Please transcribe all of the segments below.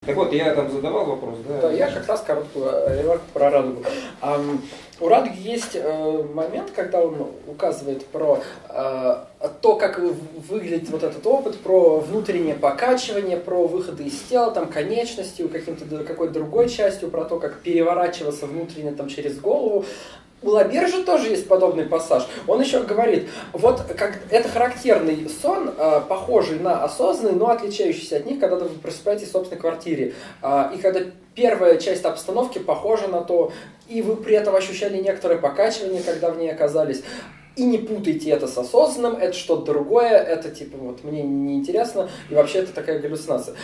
Так вот, я там задавал вопрос, да? Да, я как раз короткую ремарку про радугу. У радуги есть момент, когда он указывает про то, как выглядит вот этот опыт, про внутреннее покачивание, про выходы из тела, там, конечностью, какой-то другой частью, про то, как переворачиваться внутренне там, через голову. У Лабержа тоже есть подобный пассаж. Он еще говорит, вот как это характерный сон, похожий на осознанный, но отличающийся от них, когда вы просыпаетесь в собственной квартире. И когда первая часть обстановки похожа на то, и вы при этом ощущали некоторое покачивание, когда в ней оказались. И не путайте это с осознанным, это что-то другое, это типа вот мне неинтересно, и вообще это такая галлюцинация.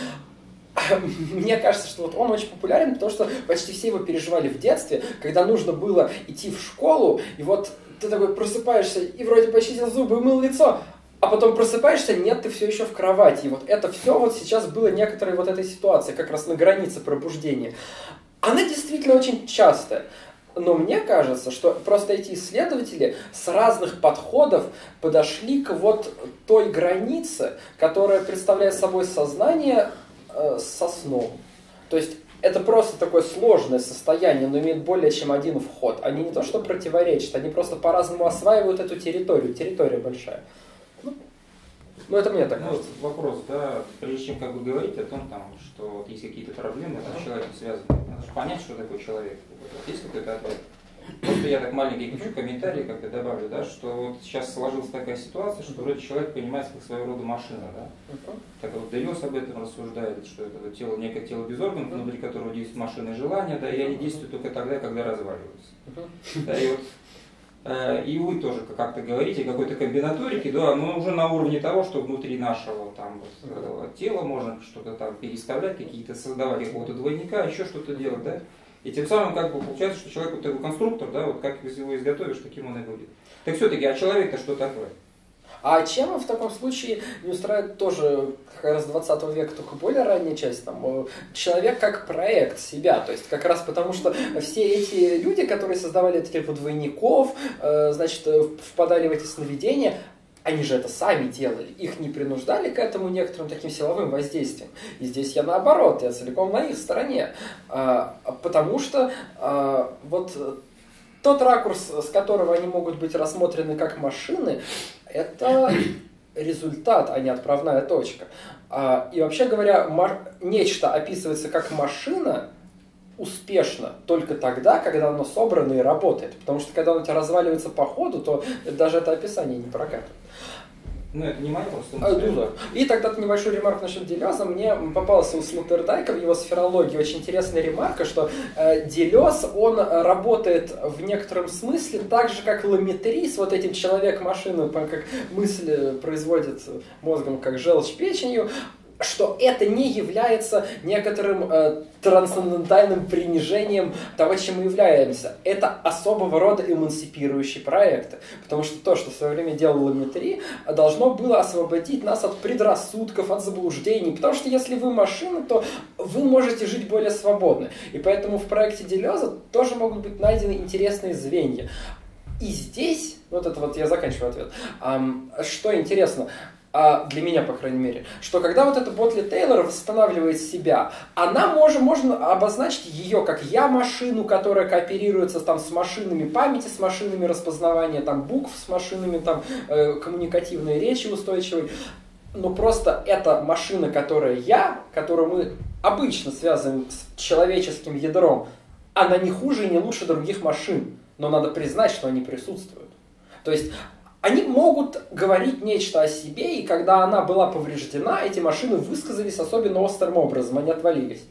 Мне кажется, что вот он очень популярен, потому что почти все его переживали в детстве, когда нужно было идти в школу, и вот ты такой просыпаешься и вроде почистил зубы, мыл лицо, а потом просыпаешься, нет, ты все еще в кровати. И вот это все вот сейчас было некоторой вот этой ситуации, как раз на границе пробуждения. Она действительно очень частая. Но мне кажется, что просто эти исследователи с разных подходов подошли к вот той границе, которая представляет собой сознание со сном. То есть это просто такое сложное состояние, но имеет более чем один вход. Они не то что противоречат, они просто по-разному осваивают эту территорию. Территория большая. Ну это мне так кажется. Вот вопрос, да, прежде чем как бы говорить о том, там, что вот есть какие-то проблемы с человеком связаны, надо же понять, что такое человек. Вот есть какой-то ответ? Просто я так маленький хочу комментарий как-то добавлю, да, что вот сейчас сложилась такая ситуация, что вроде человек понимается как своего рода машина, да. Так вот Делез об этом рассуждает, что это тело, некое тело без органов, внутри которого действует машина желания, да, и они действуют только тогда, когда разваливаются. Да, и вот и вы тоже как-то говорите о какой-то комбинаторике, да, но уже на уровне того, что внутри нашего там, вот, тела можно что-то там переставлять, какие-то создавать какого-то двойника, еще что-то делать, да. И тем самым как бы получается, что человек вот такой конструктор, да, вот как его изготовишь, таким он и будет. Так все-таки, а человек-то что такое? А чем в таком случае не устраивает тоже как раз 20 века, только более ранняя часть, там, человек как проект себя, то есть как раз потому, что все эти люди, которые создавали типа двойников, значит, впадали в эти сновидения, они же это сами делали, их не принуждали к этому некоторым таким силовым воздействием. И здесь я наоборот, я целиком на их стороне, потому что вот тот ракурс, с которого они могут быть рассмотрены как машины, это результат, а не отправная точка. И вообще говоря, нечто описывается как машина успешно только тогда, когда оно собрано и работает. Потому что когда оно у тебя разваливается по ходу, то даже это описание не прокатывает. Ну, это не моя просто. Да. И тогда небольшой ремарк насчет Делеза. Мне попался у Слотerdайка в его сферологии очень интересная ремарка, что Делез, он работает в некотором смысле так же, как Ламетри с вот этим человек-машиной, как мысль производит мозгом, как желчь печенью, что это не является некоторым трансцендентальным принижением того, чем мы являемся. Это особого рода эмансипирующие проекты. Потому что то, что в свое время делал Ламетри, должно было освободить нас от предрассудков, от заблуждений. Потому что если вы машина, то вы можете жить более свободно. И поэтому в проекте Делеза тоже могут быть найдены интересные звенья. И здесь, вот это вот я заканчиваю ответ, что интересно, для меня, по крайней мере, что когда вот эта Ботли Тейлор восстанавливает себя, можно обозначить ее как я-машину, которая кооперируется там, с машинами памяти, с машинами распознавания там, букв, с машинами там, коммуникативной речи устойчивой. Но просто эта машина, которую мы обычно связываем с человеческим ядром, она не хуже и не лучше других машин. Но надо признать, что они присутствуют. То есть они могут говорить нечто о себе, и когда она была повреждена, эти машины высказались особенно острым образом, они отвалились.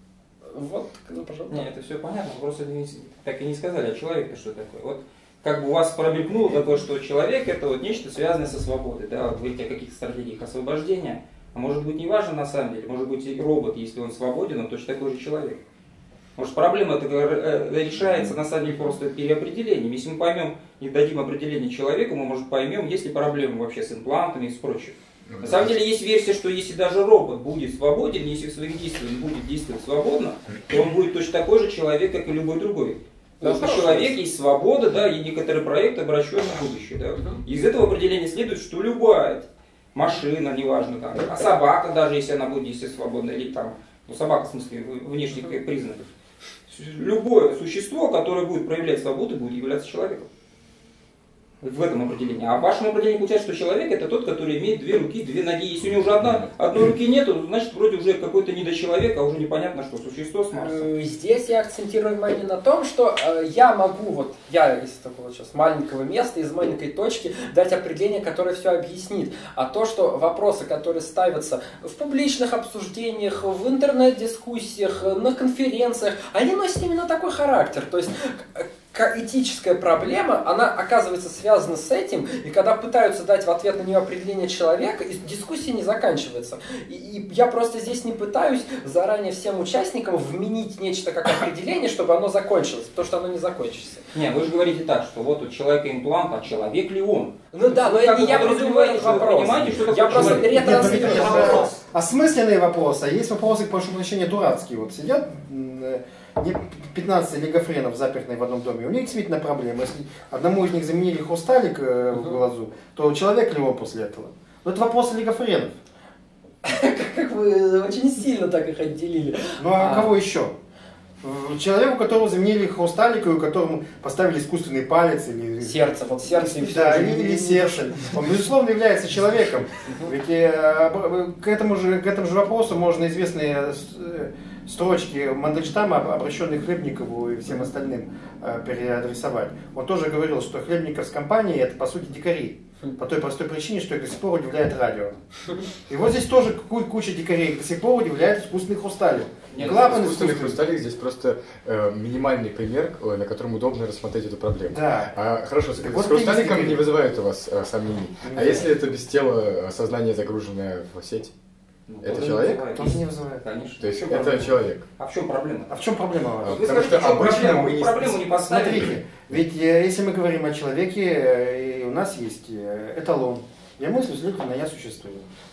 Вот, пожалуйста. Нет, это все понятно, просто так и не сказали, а человек-то что такое? Вот как бы у вас промелькнуло такое, что человек это вот нечто связанное со свободой, да, вот говорите о каких-то стратегиях освобождения, а может быть не важно на самом деле, может быть и робот, если он свободен, он точно такой же человек. Может, проблема решается на самом деле просто переопределением. Если мы поймем и дадим определение человеку, мы, может, поймем, есть ли проблемы вообще с имплантами и с прочим. На самом деле есть версия, что если даже робот будет свободен, если в своих действиях он будет действовать свободно, то он будет точно такой же человек, как и любой другой. Потому что человек есть свобода, да, и некоторый проект обращен в будущее. Да. Из этого определения следует, что любая машина, неважно, там, а собака, даже если она будет действовать свободно, или там Ну, собака, в смысле, внешних признаков. Любое существо, которое будет проявлять свободу, будет являться человеком. В этом определении. А в вашем определении получается, что человек это тот, который имеет две руки, две ноги. Если у него уже одной руки нету, значит вроде уже какой-то недочеловек, а уже непонятно, что существо с Марса. Здесь я акцентирую внимание на том, что я могу, я из такого сейчас маленького места, из маленькой точки, дать определение, которое все объяснит. А то, что вопросы, которые ставятся в публичных обсуждениях, в интернет-дискуссиях, на конференциях, они носят именно такой характер. То есть этическая проблема, она оказывается связана с этим, и когда пытаются дать в ответ на нее определение человека, дискуссия не заканчивается. И я просто здесь не пытаюсь заранее всем участникам вменить нечто как определение, чтобы оно закончилось, потому что оно не закончится. Не, вы же говорите так, что вот у человека имплант, а человек ли он? Ну да, но не я подразумеваю этот вопрос. Понимаете, что я просто ретранслирую вопрос. Осмысленные вопросы, а есть вопросы, к прошу прощения, дурацкие. Вот сидят 15 олигофренов, запертые в одном доме, у них действительно проблема. Если одному из них заменили хрусталик в глазу, то человек ли он после этого? Но это вопрос олигофренов. Как вы очень сильно так их отделили. Ну а кого еще? Человеку, которому заменили хрусталик, и у которому поставили искусственный палец или сердце, вот сердце и все. Да, или сердце. Он, безусловно, является человеком. Ведь к этому же вопросу можно известные строчки Мандельштама, обращенные к Хлебникову и всем остальным, переадресовать. Он тоже говорил, что Хлебников с компанией это по сути дикари. По той простой причине, что их до сих пор удивляет радио. И вот здесь тоже куча дикарей до сих пор удивляет искусственный хрусталик. Клапан искусственный хрусталик здесь просто минимальный пример, на котором удобно рассмотреть эту проблему. Да. Хорошо, с хрусталиком не вызывает у вас сомнений. А если это без тела сознание, загруженное в сеть? Это человек? Тоже не вызывает. Конечно. То есть это человек. А в чем проблема? А в чем проблема? Потому что обычно мы проблему не поставили. Смотрите, ведь если мы говорим о человеке, и у нас есть эталон. Я мыслю, следовательно, я существую.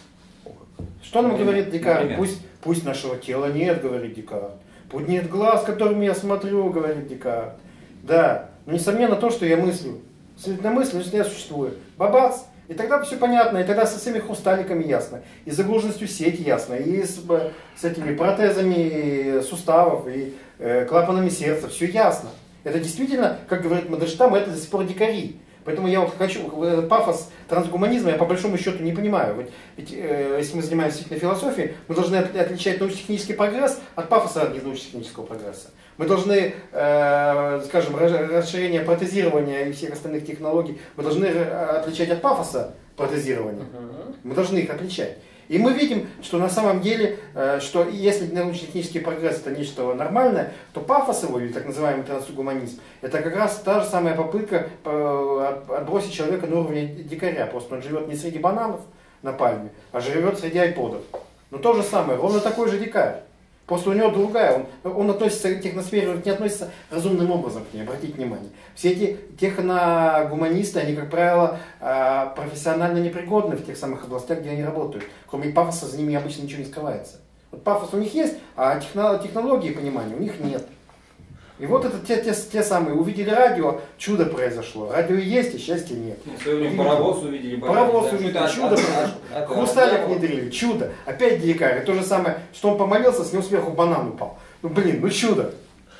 Что нам говорит Декарт? Пусть нашего тела нет, говорит Декарт. Пусть нет глаз, которым я смотрю, говорит Декарт. Да, но несомненно то, что я мыслю. Следовательно, мысль, если я существую. Бабац! И тогда все понятно, и тогда со всеми хрусталиками ясно, и с загруженностью сети ясно, и с этими протезами суставов, и клапанами сердца, все ясно. Это действительно, как говорит Мандельштам, это до сих пор дикари. Поэтому я вот хочу, пафос трансгуманизма я по большому счету не понимаю. Ведь если мы занимаемся действительно философией, мы должны отличать научно-технический прогресс от пафоса научно-технического прогресса. Мы должны, скажем, расширение протезирования и всех остальных технологий, мы должны отличать от пафоса протезирования. Мы должны их отличать. И мы видим, что на самом деле, что если научно-технический прогресс это нечто нормальное, то пафос его, или так называемый трансгуманизм, это как раз та же самая попытка отбросить человека на уровне дикаря. Просто он живет не среди бананов на пальме, а живет среди айподов. Но то же самое, ровно такой же дикарь. Просто у него другая, он относится к техносфере, он не относится разумным образом к ней, обратите внимание. Все эти техногуманисты, они, как правило, профессионально непригодны в тех самых областях, где они работают. Кроме пафоса за ними обычно ничего не скрывается. Вот пафос у них есть, а технологии понимания у них нет. И вот это те самые, увидели радио, чудо произошло. Радио есть, и счастья нет. В свое время паровоз увидели. Паровоз увидели, чудо произошло. Хрусталик внедрили, чудо. Опять дикарь. То же самое, что он помолился, с него сверху банан упал. Ну блин, ну чудо.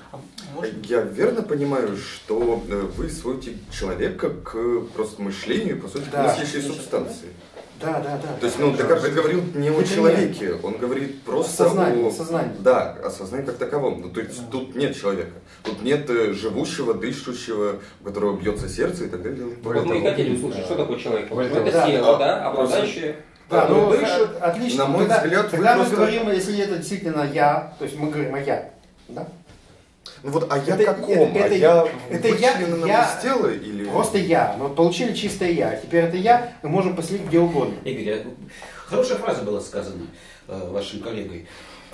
Я верно понимаю, что вы сводите человека к просто мышлению, по сути, к мыслящей субстанции? Да. То есть, Декарт говорил не о человеке, он говорит просто о сознании. Да, о сознании как таковом. Ну, то есть, тут нет человека. Тут нет живущего, дышащего, у которого бьется сердце и так далее. Вот мы и хотели услышать, что такое человек. Это тело, обладающее... Да, ну дышит. Отлично. На мой взгляд, тогда мы говорим, если это действительно я, то есть мы говорим о я. Да? Ну вот, а я каком? Это я вычлененном из тела или... Просто я. Мы получили чистое я. Теперь это я мы можем поселить где угодно. Игорь, хорошая фраза была сказана вашим коллегой.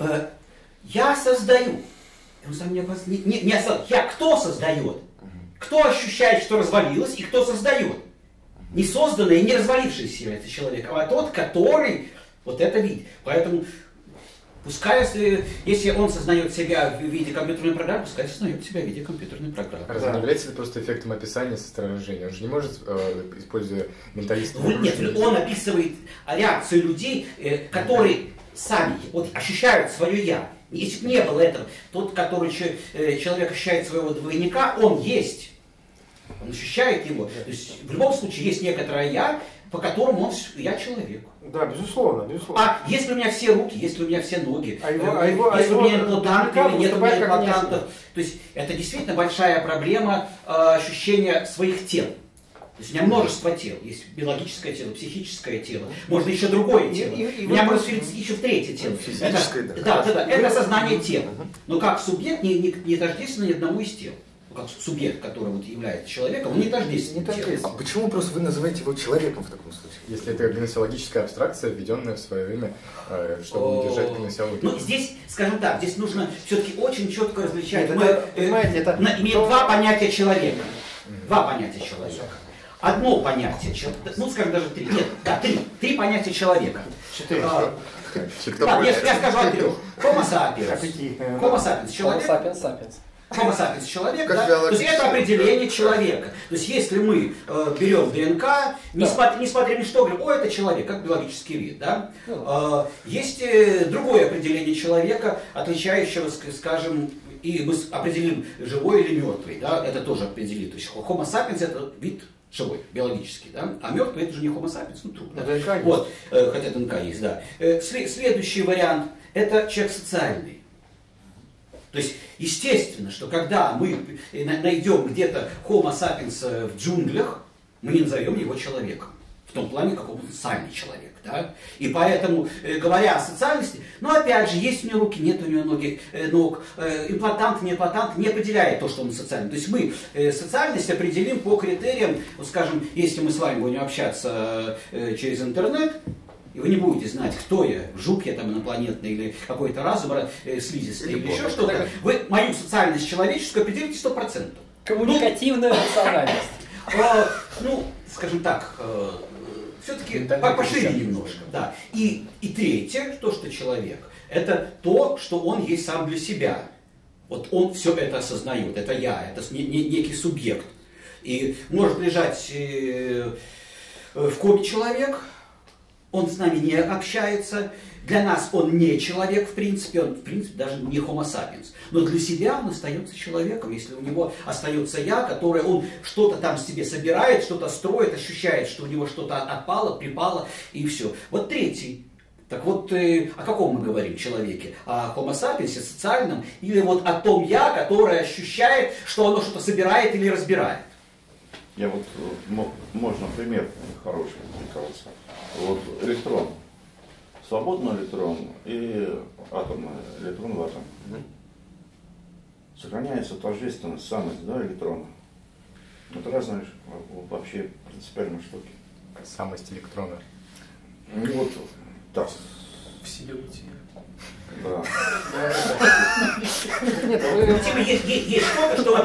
Я создаю. Он сам не оставил. Я кто создает? Кто ощущает, что развалилось, и кто создает? Не созданное и не развалившееся является человеком, а тот, который вот это видит. Поэтому пускай, если он сознает себя в виде компьютерной программы, пускай сознает себя в виде компьютерной программы. Разве не является это просто эффектом описания со стороны Жени? Он же не может, используя менталистов... Нет, он описывает реакцию людей, которые сами вот ощущают свое «я». Если бы не было этого, тот, который человек ощущает своего двойника, он есть. Он ощущает его. То есть в любом случае есть некоторое «я», по которому я человек. Да, безусловно, безусловно. А если у меня все руки, если у меня все ноги, если у меня имплантанты или нет у меня как имплантантов, то есть это действительно большая проблема ощущения своих тел. То есть у меня множество тел. Есть биологическое тело, психическое тело, можно еще другое тело. У меня может быть еще третье тело. Физическое, это сознание тела. Но как субъект не тождественно ни одному из тел. Как субъект, который вот является человеком, он не тождествен. А почему просто вы называете его человеком в таком случае? Если это гносеологическая абстракция, введенная в свое время, чтобы удержать гносеологию. Ну, здесь, скажем так, здесь нужно все-таки очень четко различать. Понимаете, имеем два понятия человека. Два понятия человека. Одно понятие человека, ну, скажем, даже три. Нет, да, три понятия человека. 4. Да, я скажу о трех. Homo sapiens. Homo sapiens, человек. Homo sapiens человек, да? То есть это определение человека. То есть если мы берем ДНК, несмотря ни что, говорим, это человек, как биологический вид, да? Есть другое определение человека, отличающего, скажем, и мы определим, живой или мертвый, да? Это тоже определим. То есть Homo sapiens это вид живой, биологический, да? А мертвый это же не Homo sapiens, ну труп. Да? Вот, хотя ДНК есть, да. Следующий вариант это человек социальный. То есть, естественно, что когда мы найдем где-то Homo sapiens в джунглях, мы не назовем его человеком. В том плане, как он социальный человек. Да? И поэтому, говоря о социальности, опять же, есть у него руки, нет у него ног, имплантант, не имплантант, не определяет то, что он социальный. То есть мы социальность определим по критериям, вот, скажем, если мы с вами будем общаться через интернет, и вы не будете знать, кто я, жук я там инопланетный или какой-то разум слизистый или еще что-то. Вы мою социальность человеческую определите 100%. Коммуникативная рациональность. Ну, скажем так, все-таки пошире немножко. Да. И третье, то, что человек, это то, что он есть сам для себя. Вот он все это осознает, это я, это некий субъект. И может лежать в коме человек, он с нами не общается, для нас он не человек в принципе, он в принципе даже не Homo sapiens. Но для себя он остается человеком, если у него остается я, который он что-то там себе собирает, что-то строит, ощущает, что у него что-то отпало, припало и все. Вот третий. Так вот, о каком мы говорим человеке? О Homo sapiens, социальном, или вот о том я, который ощущает, что оно что-то собирает или разбирает? Я вот, можно пример хороший приколоться. Вот электрон, свободный электрон и атомный электрон в атом. Сохраняется тождественность, самость, да, электрона. Это разные вообще принципиальные штуки. Самость электрона. Ну вот, так. В себе бытие. Да. Нет, есть что-то, что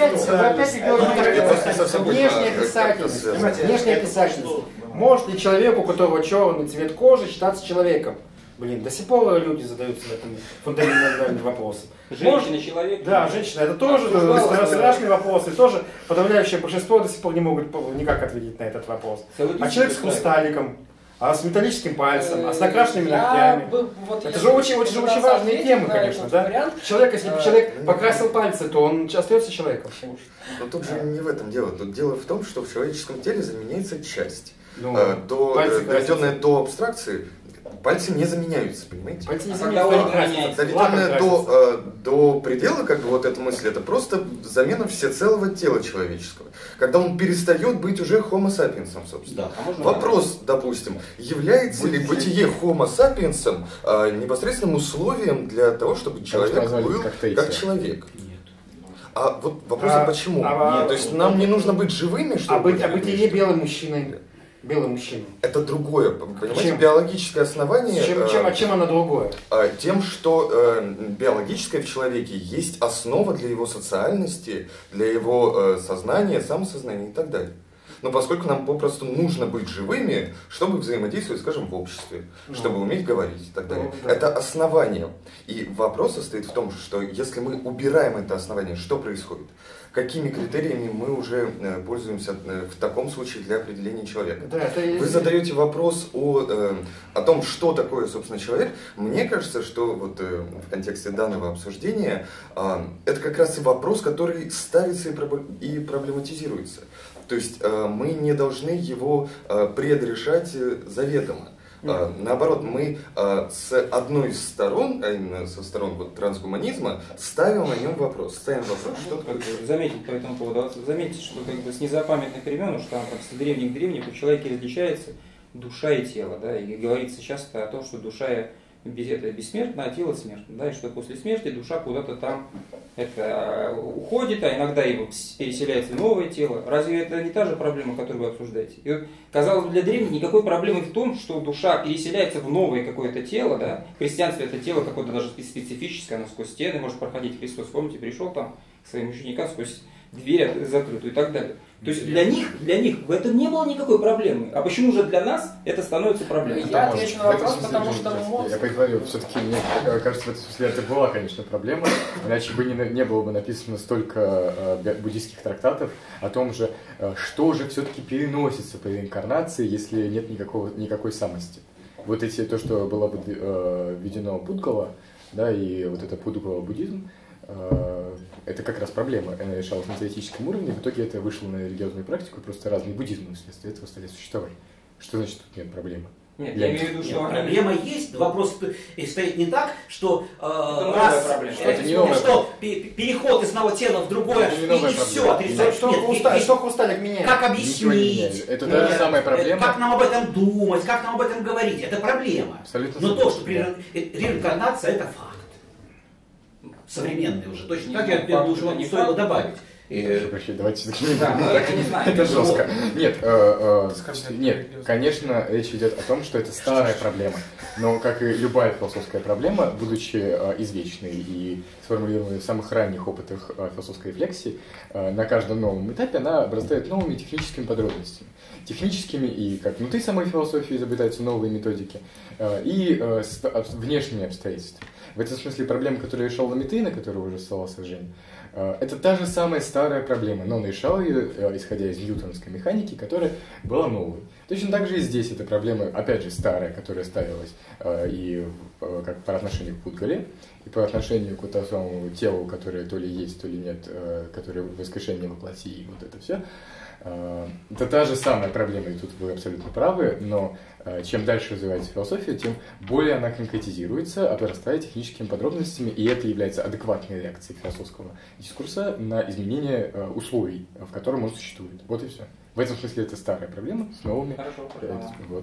внешняя писательность. Может ли человек, у которого черный цвет кожи, считаться человеком? Блин, до сих пор люди задаются этим фундаментальным вопросом. Женщина-человек? Да, женщина. Это тоже страшный вопрос. И тоже подавляющее большинство до сих пор не могут никак ответить на этот вопрос. А человек с хрусталиком, а с металлическим пальцем, а с накрашенными ногтями. Это же очень важные темы, конечно, да? Человек, если бы человек покрасил пальцы, то он остается человеком. Но тут же не в этом дело. Тут дело в том, что в человеческом теле заменяется часть. Доведенная до абстракции, пальцы не заменяются, понимаете? Пальцы не заменяются. Доведенная до предела, как бы вот эта мысль, это просто замена всецелого тела человеческого. Когда он перестает быть уже Homo sapiens, собственно. Да. Вопрос, допустим, является ли бытие Homo sapiens непосредственным условием для того, чтобы человек был как человек? А вот вопрос, почему? То есть нам не нужно быть живыми, чтобы... А бытие белым мужчиной? Белый мужчина. Это другое, понимаете, биологическое основание. Чем оно другое? Тем, что биологическое в человеке есть основа для его социальности, для его сознания, самосознания и так далее. но поскольку нам попросту нужно быть живыми, чтобы взаимодействовать, скажем, в обществе, чтобы уметь говорить и так далее. Это основание. И вопрос состоит в том, что если мы убираем это основание, что происходит? Какими критериями мы уже пользуемся в таком случае для определения человека? Да, Вы задаете вопрос о том, что такое, собственно, человек. Мне кажется, что вот в контексте данного обсуждения это как раз и вопрос, который ставится и проблематизируется. То есть мы не должны его предрешать заведомо. Наоборот, мы с одной из сторон, а именно со сторон вот, трансгуманизма, ставим на нем вопрос. Ставим вопрос, что такое. Заметить по этому поводу, заметьте, что как бы с незапамятных времен, уж там с древних у человека различается душа и тело, да, и говорится часто о том, что душа это бессмертна, а тело смертно, да, и что после смерти душа куда-то там уходит, а иногда и переселяется в новое тело. Разве это не та же проблема, которую вы обсуждаете? И вот, казалось бы, для древних никакой проблемы в том, что душа переселяется в новое какое-то тело, да, в христианстве это тело какое-то даже специфическое, оно сквозь стены может проходить. Христос, помните, пришел там к своим ученикам сквозь дверь закрытую и так далее. То есть для них в этом не было никакой проблемы. А почему же для нас это становится проблемой? Я отвечу на вопрос, потому что мозг... Я говорю, все-таки, мне кажется, в этом смысле это была, конечно, проблема, иначе бы не было бы написано столько буддийских трактатов о том же, что же все-таки переносится по реинкарнации, если нет никакой самости. Вот то, что было введено Пудгала, да, и вот это Пудгала буддизм, это как раз проблема. Она решалась на теоретическом уровне, в итоге это вышло на религиозную практику, просто разные буддизмы вследствие этого стали существовать. Что значит тут нет проблемы? Нет, я имею в виду, что проблема есть, вопрос стоит не так, что переход из одного тела в другое и все отрицать. Что хрусталик меняет? Как объяснить? Это та же самая проблема. Как нам об этом думать, как нам об этом говорить? Это проблема. Абсолютно. Но то, что реинкарнация, это факт. Современный уже. Точно так, я думаю, что не стоило добавить. Давайте это жестко. Нет, конечно, речь идет о том, что это старая проблема. Но, как и любая философская проблема, будучи извечной и сформулированной в самых ранних опытах философской рефлексии, на каждом новом этапе она обрастает новыми техническими подробностями. Техническими и как внутри самой философии изобретаются новые методики, и внешними обстоятельствами. В этом смысле проблема, которую решал Ламетри, на которую уже ссылался Женя, это та же самая старая проблема, но он решал ее, исходя из ньютоновской механики, которая была новой. Точно так же и здесь эта проблема, опять же, старая, которая ставилась и как по отношению к Пудгале, и по отношению к тому самому телу, которое то ли есть, то ли нет, которое воскрешение воплоти, и вот это все. Это та же самая проблема, и тут вы абсолютно правы, но чем дальше развивается философия, тем более она конкретизируется, обрастая техническими подробностями, и это является адекватной реакцией философского дискурса на изменение условий, в котором он существует. Вот и все. В этом смысле это старая проблема с новыми. Вот.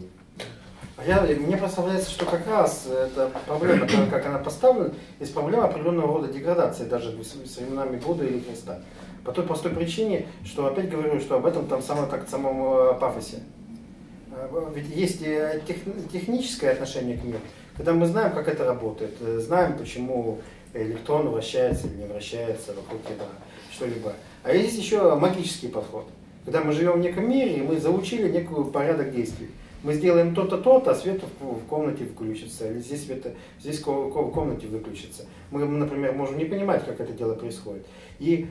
Мне представляется, что как раз эта проблема, как она поставлена, есть проблема определенного рода деградации, даже с временами Будды или Христа. По той простой причине, что опять говорю, что об этом там самом пафосе. Ведь есть техническое отношение к миру, когда мы знаем, как это работает, знаем, почему электрон вращается или не вращается вокруг ядра, что-либо. А есть еще магический подход, когда мы живем в неком мире, и мы заучили некий порядок действий. Мы сделаем то-то, то-то, а свет в комнате включится, или здесь в комнате выключится. Мы, например, можем не понимать, как это дело происходит. И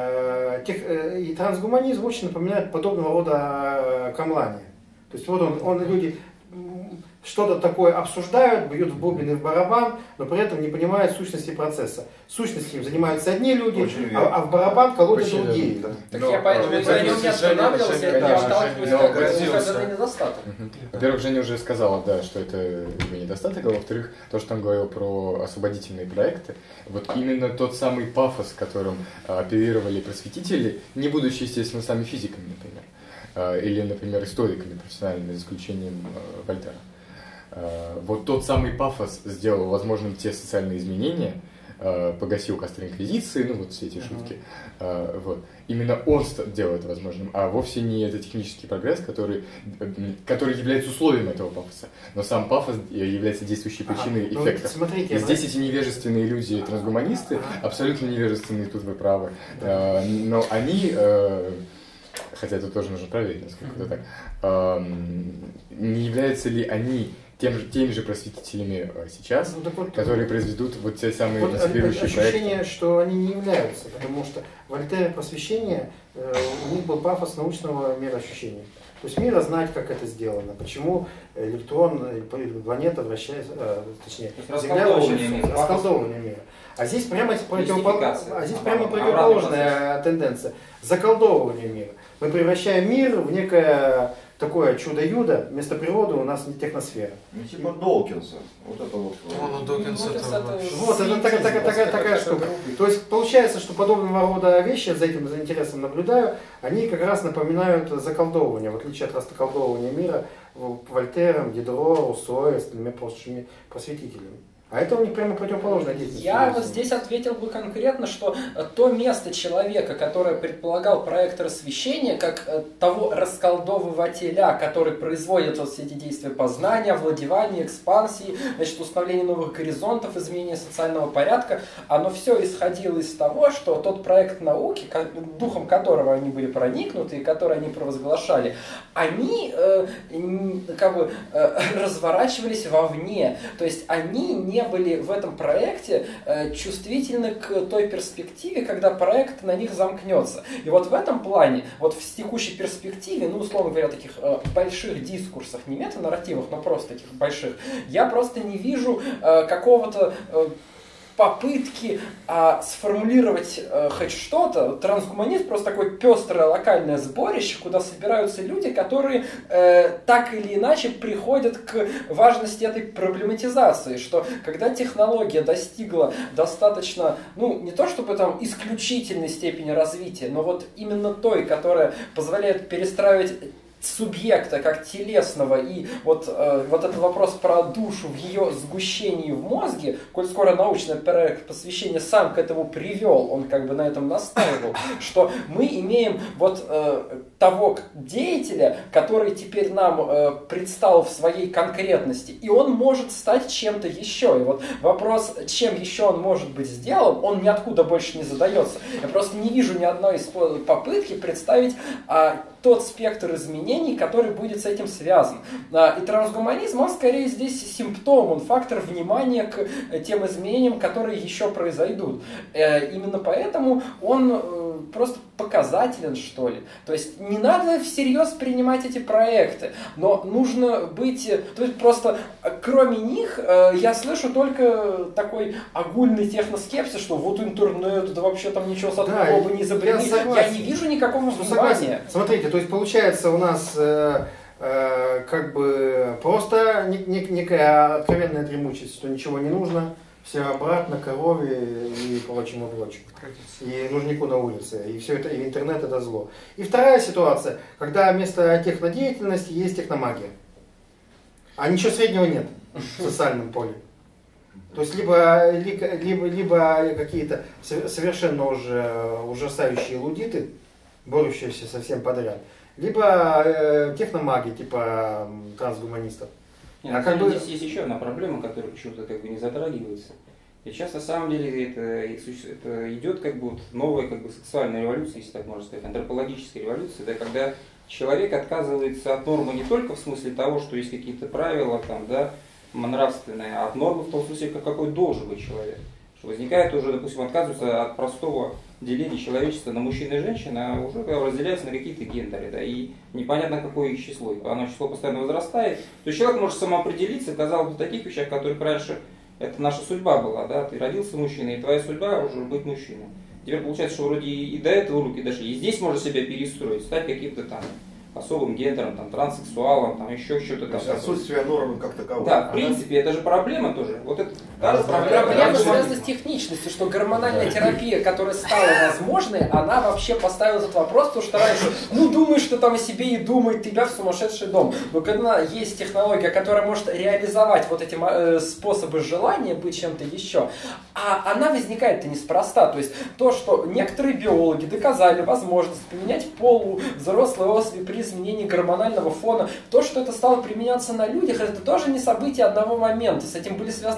трансгуманизм очень напоминает подобного рода камлание. То есть вот люди что-то такое обсуждают, бьют в бубен и в барабан, но при этом не понимают сущности процесса. Сущностью занимаются одни люди, а в барабан колотят другие. Так я поэтому на нем не останавливался, это сталкиваюсь недостаток. Во-первых, Женя уже сказала, да, что это его недостаток, а во-вторых, то, что он говорил про освободительные проекты, вот именно тот самый пафос, которым оперировали просветители, не будучи, естественно, сами физиками, например, или, например, историками профессиональными, за исключением Вольтера. Вот тот самый пафос сделал возможным те социальные изменения, погасил костры инквизиции, ну вот все эти шутки. Вот. Именно он делал это возможным, а вовсе не это технический прогресс, который является условием этого пафоса. Но сам пафос является действующей причиной эффекта. И здесь эти невежественные люди, трансгуманисты, абсолютно невежественные, тут вы правы, но они хотя это тоже нужно проверить, насколько это так, не являются ли они теми же просветителями сейчас, которые произведут вот те самые инспирирующие проекты? Ощущение, что они не являются, потому что в Вольтере просвещение, у них был пафос научного мироощущения. То есть мира знать, как это сделано, почему электрон, планета вращается, точнее, Земля вращается, расколдовывание мира. А здесь прямо противоположная тенденция, заколдовывание мира. Мы превращаем мир в некое такое чудо-юдо, вместо природы у нас не техносфера. Ну, типа Докинса. Вот это вот. Докинс это... Вот, это такая штука. То есть получается, что подобного рода вещи, за этим за интересом наблюдаю, они как раз напоминают заколдовывание, в отличие от расколдовывания мира Вольтером, Дидро, Руссо и остальными прочими просветителями. А это у них прямо противоположная деятельность. Я вот здесь ответил бы конкретно, что то место человека, которое предполагал проект рассвещения, как того расколдовывателя, который производит вот все эти действия познания, овладевания, экспансии, значит, установления новых горизонтов, изменения социального порядка, оно все исходило из того, что тот проект науки, духом которого они были проникнуты и который они провозглашали, они разворачивались вовне. То есть они не были в этом проекте чувствительны к той перспективе, когда проект на них замкнется. И вот в этом плане, вот в текущей перспективе, ну, условно говоря, таких больших дискурсах, не метанарративах, но просто таких больших, я просто не вижу какого-то попытки сформулировать хоть что-то. Трансгуманизм просто такое пестрое локальное сборище, куда собираются люди, которые так или иначе приходят к важности этой проблематизации, что когда технология достигла достаточно, ну, не то чтобы там исключительной степени развития, но вот именно той, которая позволяет перестраивать субъекта как телесного, и вот этот вопрос про душу в ее сгущении в мозге, коль скоро научный проект посвящения сам к этому привел, он как бы на этом настаивал, что мы имеем вот того деятеля, который теперь нам предстал в своей конкретности, и он может стать чем-то еще. И вот вопрос, чем еще он может быть сделан, он ниоткуда больше не задается. Я просто не вижу ни одной попытки представить тот спектр изменений, который будет с этим связан. И трансгуманизм, он скорее здесь симптом, он фактор внимания к тем изменениям, которые еще произойдут. Именно поэтому он просто показателен, что ли. То есть не надо всерьез принимать эти проекты, но нужно быть... То есть просто кроме них я слышу только такой огульный техноскепсис, что вот интернет, да вообще там ничего с одного бы не изобрели. Я не вижу никакого внимания. Смотрите, то есть получается у нас как бы просто некая откровенная дремучесть, что ничего не нужно, все обратно, корове и прочему. И нужнику на улице. И все это, и интернет это зло. И вторая ситуация, когда вместо технодеятельности есть техномагия. А ничего среднего нет в социальном поле. То есть либо какие-то совершенно уже ужасающие лудиты, борющиеся со всем подряд, либо техномаги, типа трансгуманистов. Нет, здесь есть еще одна проблема, которая почему-то как бы не затрагивается. И сейчас на самом деле это идет как бы вот новая как бы сексуальная революция, если так можно сказать, антропологическая революция, да, когда человек отказывается от нормы не только в смысле того, что есть какие-то правила там, да, нравственные, а от нормы в том смысле, какой должен быть человек. Что возникает уже, допустим, отказывается от простого деления человечества на мужчин и женщин, а уже разделяется на какие-то гендеры, да, и непонятно какое их число, и оно число постоянно возрастает. То есть человек может самоопределиться, казалось бы, в таких вещах, которых раньше это наша судьба была, да, ты родился мужчиной, и твоя судьба уже быть мужчиной. Теперь получается, что вроде и до этого руки дошли, и здесь можно себя перестроить, стать каким-то там особым гендером, там, транссексуалом, там, еще что-то там. Отсутствие нормы как таковой. Да, в принципе, это же проблема тоже. Вот это проблема связана с техничностью, что гормональная терапия, которая стала возможной, она вообще поставила этот вопрос, потому что раньше, ну, думаешь, что там о себе и думает тебя в сумасшедший дом. Но когда есть технология, которая может реализовать вот эти способы желания быть чем-то еще, а она возникает-то неспроста. То есть то, что некоторые биологи доказали возможность поменять пол у взрослой особи при изменении гормонального фона, то, что это стало применяться на людях, это тоже не событие одного момента. С этим были связаны коллективные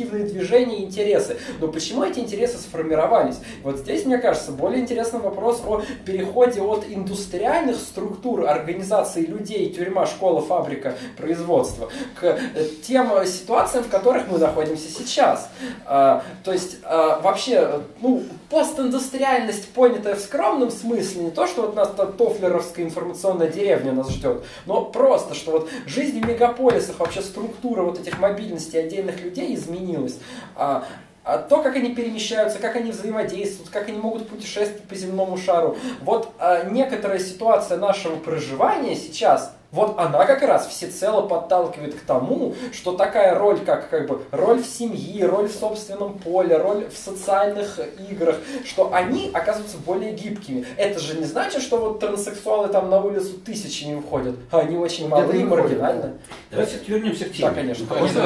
инстинктивные движения и интересы. Но почему эти интересы сформировались? Вот здесь, мне кажется, более интересный вопрос о переходе от индустриальных структур организации людей, тюрьма, школа, фабрика, производство, к тем ситуациям, в которых мы находимся сейчас. То есть, вообще, постиндустриальность, понятая в скромном смысле, не то, что вот нас тофлеровская информационная деревня нас ждет, но просто, что вот жизнь в мегаполисах, вообще структура вот этих мобильностей отдельных людей изменилась. То, как они перемещаются, как они взаимодействуют, как они могут путешествовать по земному шару. Вот некоторая ситуация нашего проживания сейчас, вот она как раз всецело подталкивает к тому, что такая роль, как бы роль в семье, роль в собственном поле, роль в социальных играх, что они оказываются более гибкими. Это же не значит, что вот транссексуалы там на улицу тысячами выходят, а они очень малы и маргинальны. Давайте вернемся к теме. Да, конечно.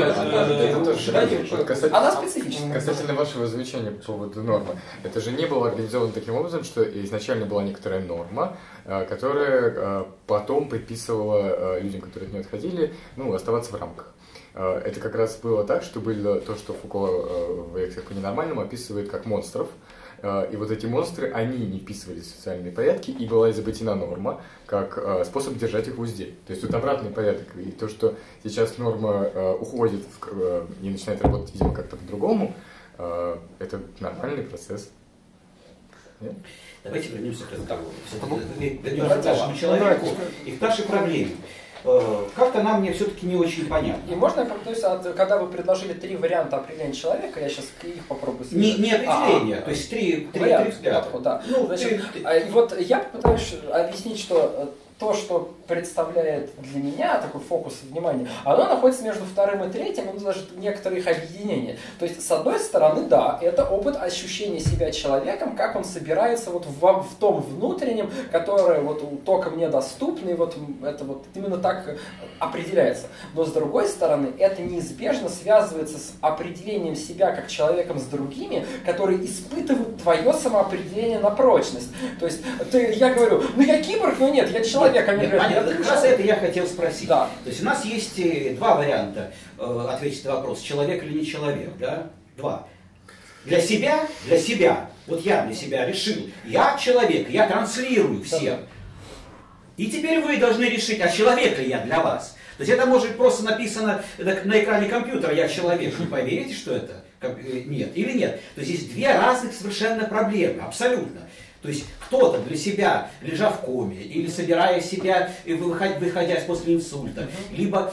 Она специфична. Касательно вашего замечания по поводу нормы, это же не было организовано таким образом, что изначально была некоторая норма, которая потом предписывала людям, которые от нее отходили, оставаться в рамках. Это как раз было так, что было то, что Фуко в «Лекциях по ненормальному» описывает как монстров. И вот эти монстры, они не вписывались в социальные порядки, и была изобретена норма как способ держать их в узде. То есть тут обратный порядок. И то, что сейчас норма уходит и начинает работать, видимо, как-то по-другому, это нормальный процесс. Нет? Давайте вернемся к разговору. Вернемся к нашему человеку и к нашей проблеме. Как-то нам мне все-таки не очень понятно. И можно я повторюсь, когда вы предложили 3 варианта определения человека, я сейчас их попробую сказать. Не определение, то есть 3 взгляда. Да. Значит, и вот я попытаюсь объяснить, что то, что представляет для меня такой фокус внимания, оно находится между вторым и третьим, оно даже некоторые их объединения. То есть, с одной стороны, да, это опыт ощущения себя человеком, как он собирается вот в том внутреннем, которое вот только мне доступно, и вот это вот именно так определяется. Но с другой стороны, это неизбежно связывается с определением себя как человеком с другими, которые испытывают твое самоопределение на прочность. То есть, я говорю, я киборг, но нет, я человек. Как раз это я хотел спросить. Да. То есть у нас есть 2 варианта ответить на вопрос, человек или не человек, да? 2. Для себя, вот я для себя решил, я человек, я транслирую всем. И теперь вы должны решить, а человек ли я для вас? То есть это может быть просто написано на экране компьютера, я человек, вы поверите, что это? Нет или нет? То есть есть 2 разных совершенно проблемы, абсолютно. То есть кто-то для себя, лежа в коме, или собирая себя, выходя после инсульта, либо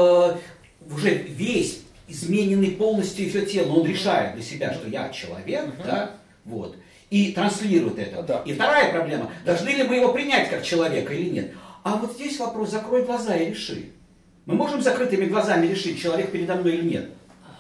уже весь измененный полностью все тело, он решает для себя, что я человек, да, вот, и транслирует это. Да. И вторая проблема, должны ли мы его принять как человека или нет. А вот здесь вопрос, закрой глаза и реши. Мы можем закрытыми глазами решить, человек передо мной или нет?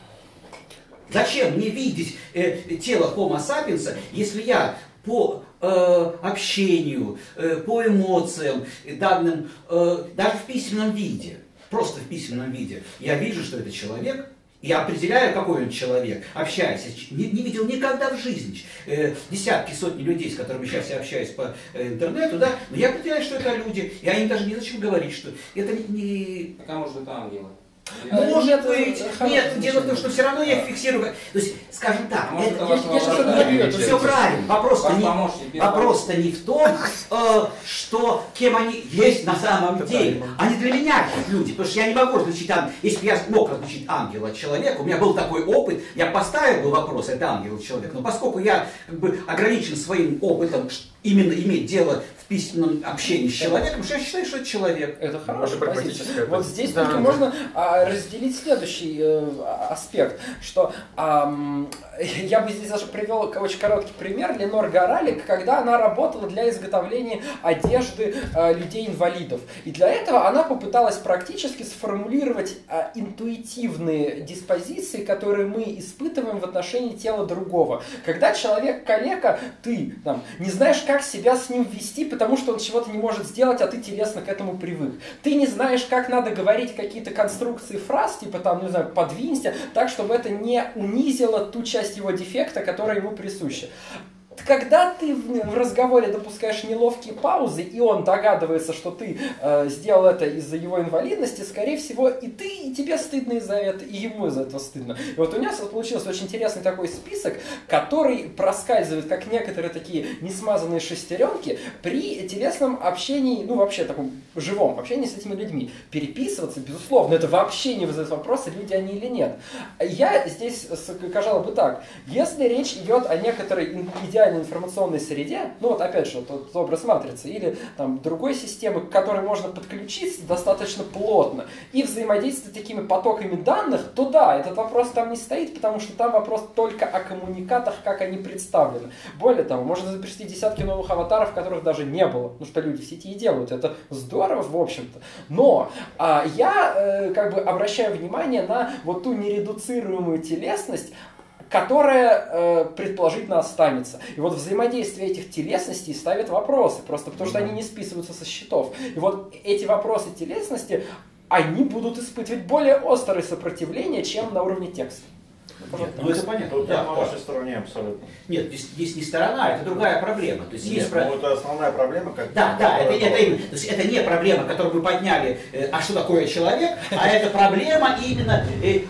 Зачем мне видеть тело Homo sapiens, если я по общению, по эмоциям, данным, даже в письменном виде, просто в письменном виде, я вижу, что это человек, я определяю, какой он человек, общаясь, не видел никогда в жизни десятки, сотни людей, с которыми сейчас я общаюсь по интернету, да, но я определяю, что это люди, и они даже незачем говорить, что это не... Пока, может, это ангелы. Может быть, нет, дело в том, что все равно я их фиксирую. То есть, скажем так, все правильно. Вопрос-то не в том, что кем они есть на самом деле. Они для меня люди, потому что я не могу различить ангела. Если бы я мог различить ангела от человека, у меня был такой опыт, я поставил бы вопрос, это ангел или человек. Но поскольку я ограничен своим опытом, именно иметь дело в письменном общении с человеком, что я считаю, что это человек. Это хорошая позиция. Вот здесь только можно разделить следующий аспект, что я бы здесь даже привел очень короткий пример. Ленор Горалик, когда она работала для изготовления одежды людей-инвалидов. И для этого она попыталась практически сформулировать интуитивные диспозиции, которые мы испытываем в отношении тела другого. Когда человек калека, ты не знаешь, как себя с ним вести, потому что он чего-то не может сделать, а ты телесно к этому привык. Ты не знаешь, как надо говорить какие-то конструкции фраз, типа не знаю, подвинься, так, чтобы это не унизило ту часть его дефекта, которая ему присуща. когда ты в разговоре допускаешь неловкие паузы, и он догадывается, что ты сделал это из-за его инвалидности, скорее всего, и тебе стыдно из-за этого, и ему из-за этого стыдно. И вот у нас получился очень интересный такой список, который проскальзывает, как некоторые такие несмазанные шестеренки при телесном общении, ну вообще таком живом общении с этими людьми. Переписываться, безусловно, это вообще не вызывает вопроса, люди они или нет. Я здесь скажу бы так, если речь идет о некоторой идеальной информационной среде, ну вот опять же, тот образ матрицы, или там другой системы, к которой можно подключиться достаточно плотно и взаимодействовать такими потоками данных, то да, этот вопрос там не стоит, потому что там вопрос только о коммуникатах, как они представлены. Более того, можно изобрести десятки новых аватаров, которых даже не было, ну что люди в сети и делают, это здорово, в общем-то. Но я как бы обращаю внимание на вот ту нередуцируемую телесность, которая предположительно останется. И вот взаимодействие этих телесностей ставит вопросы, просто потому что они не списываются со счетов. И вот эти вопросы телесности, они будут испытывать более острое сопротивление, чем на уровне текста. Нет, ну это понятно. Тут я на вашей стороне абсолютно. Нет, здесь не сторона, это другая проблема. То есть Нет, есть ну это основная проблема. Как да, это именно. То есть это не проблема, которую вы подняли, а что такое человек, а это проблема именно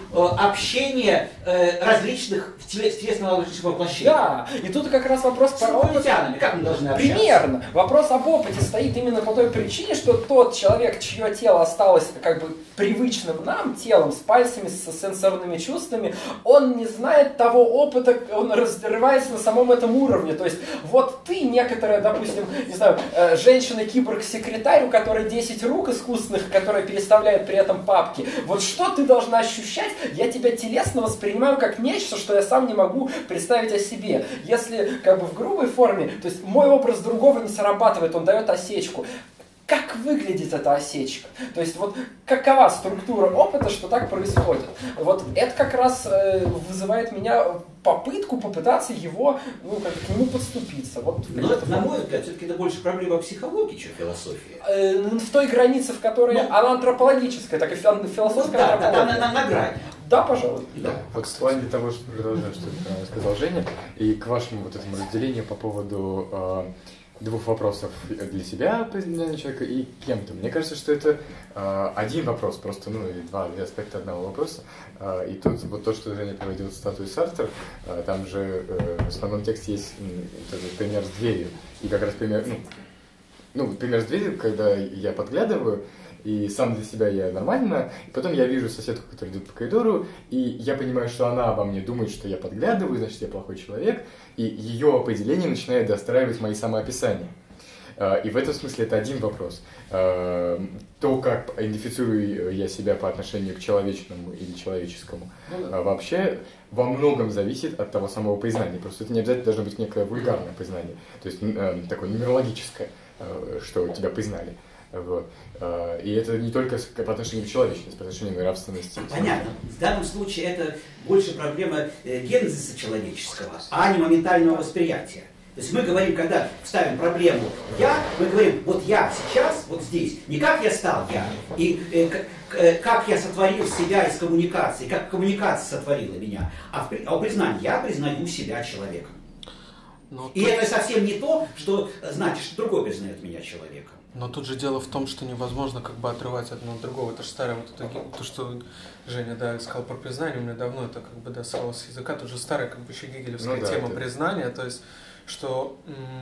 общения различных телесного воплощения. Да, и тут как раз вопрос с инопланетянами, как мы должны общаться? Примерно. Вопрос об опыте стоит именно по той причине, что тот человек, чье тело осталось как бы привычным нам телом, с пальцами, с сенсорными чувствами, он не знает того опыта, он разрывается на самом этом уровне. То есть вот ты некоторая, допустим, не знаю, женщина-киборг-секретарь, у которой 10 рук искусственных, которая переставляет при этом папки. Вот что ты должна ощущать? Я тебя телесно воспринимаю как нечто, что я сам не могу представить о себе. Если как бы в грубой форме, то есть мой образ другого не срабатывает, он дает осечку. Как выглядит эта осечка? То есть вот какова структура опыта, что так происходит? Вот это как раз вызывает меня попытаться его, ну, как к нему подступиться. Вот, но это, на мой взгляд, все-таки это больше проблема психологии, чем философии. В той границе, в которой она антропологическая, так и философская антропология. На грани. Да, пожалуй. Да. Вот в плане того, что продолжаю, что сказал Женя, и к вашему вот этому разделению по поводу двух вопросов для себя, для человека, и кем-то. Мне кажется, что это один вопрос, просто, ну, или два аспекта одного вопроса. И тут вот то, что Женя приводил цитату из Сартра, там же в основном тексте есть пример с дверью. И как раз пример, пример с дверью, когда я подглядываю, и сам для себя я нормально, и потом я вижу соседку, которая идет по коридору, и я понимаю, что она обо мне думает, что я подглядываю, значит, я плохой человек, и ее определение начинает достраивать мои самоописания. И в этом смысле это один вопрос. То, как идентифицирую я себя по отношению к человечному или человеческому, вообще во многом зависит от того самого признания. Просто это не обязательно должно быть некое вульгарное признание, то есть такое нумерологическое, что тебя признали. Вот. И это не только по отношению к человечности, по отношению к нравственности. Понятно. В данном случае это больше проблема генезиса человеческого, а не моментального восприятия. То есть мы говорим, когда ставим проблему «я», мы говорим «вот я сейчас, вот здесь». Не как я стал «я», и как я сотворил себя из коммуникации, как коммуникация сотворила меня, а о признании «я признаю себя человеком». И это совсем не то, что значит, что другой признает меня человеком. Но тут же дело в том, что невозможно как бы отрывать одно от другого. Это же старое вот это, то, что Женя, сказал про признание, у меня давно это как бы сорвалось с языка. Тут же старая как бы еще гегелевская тема признания, то есть, что,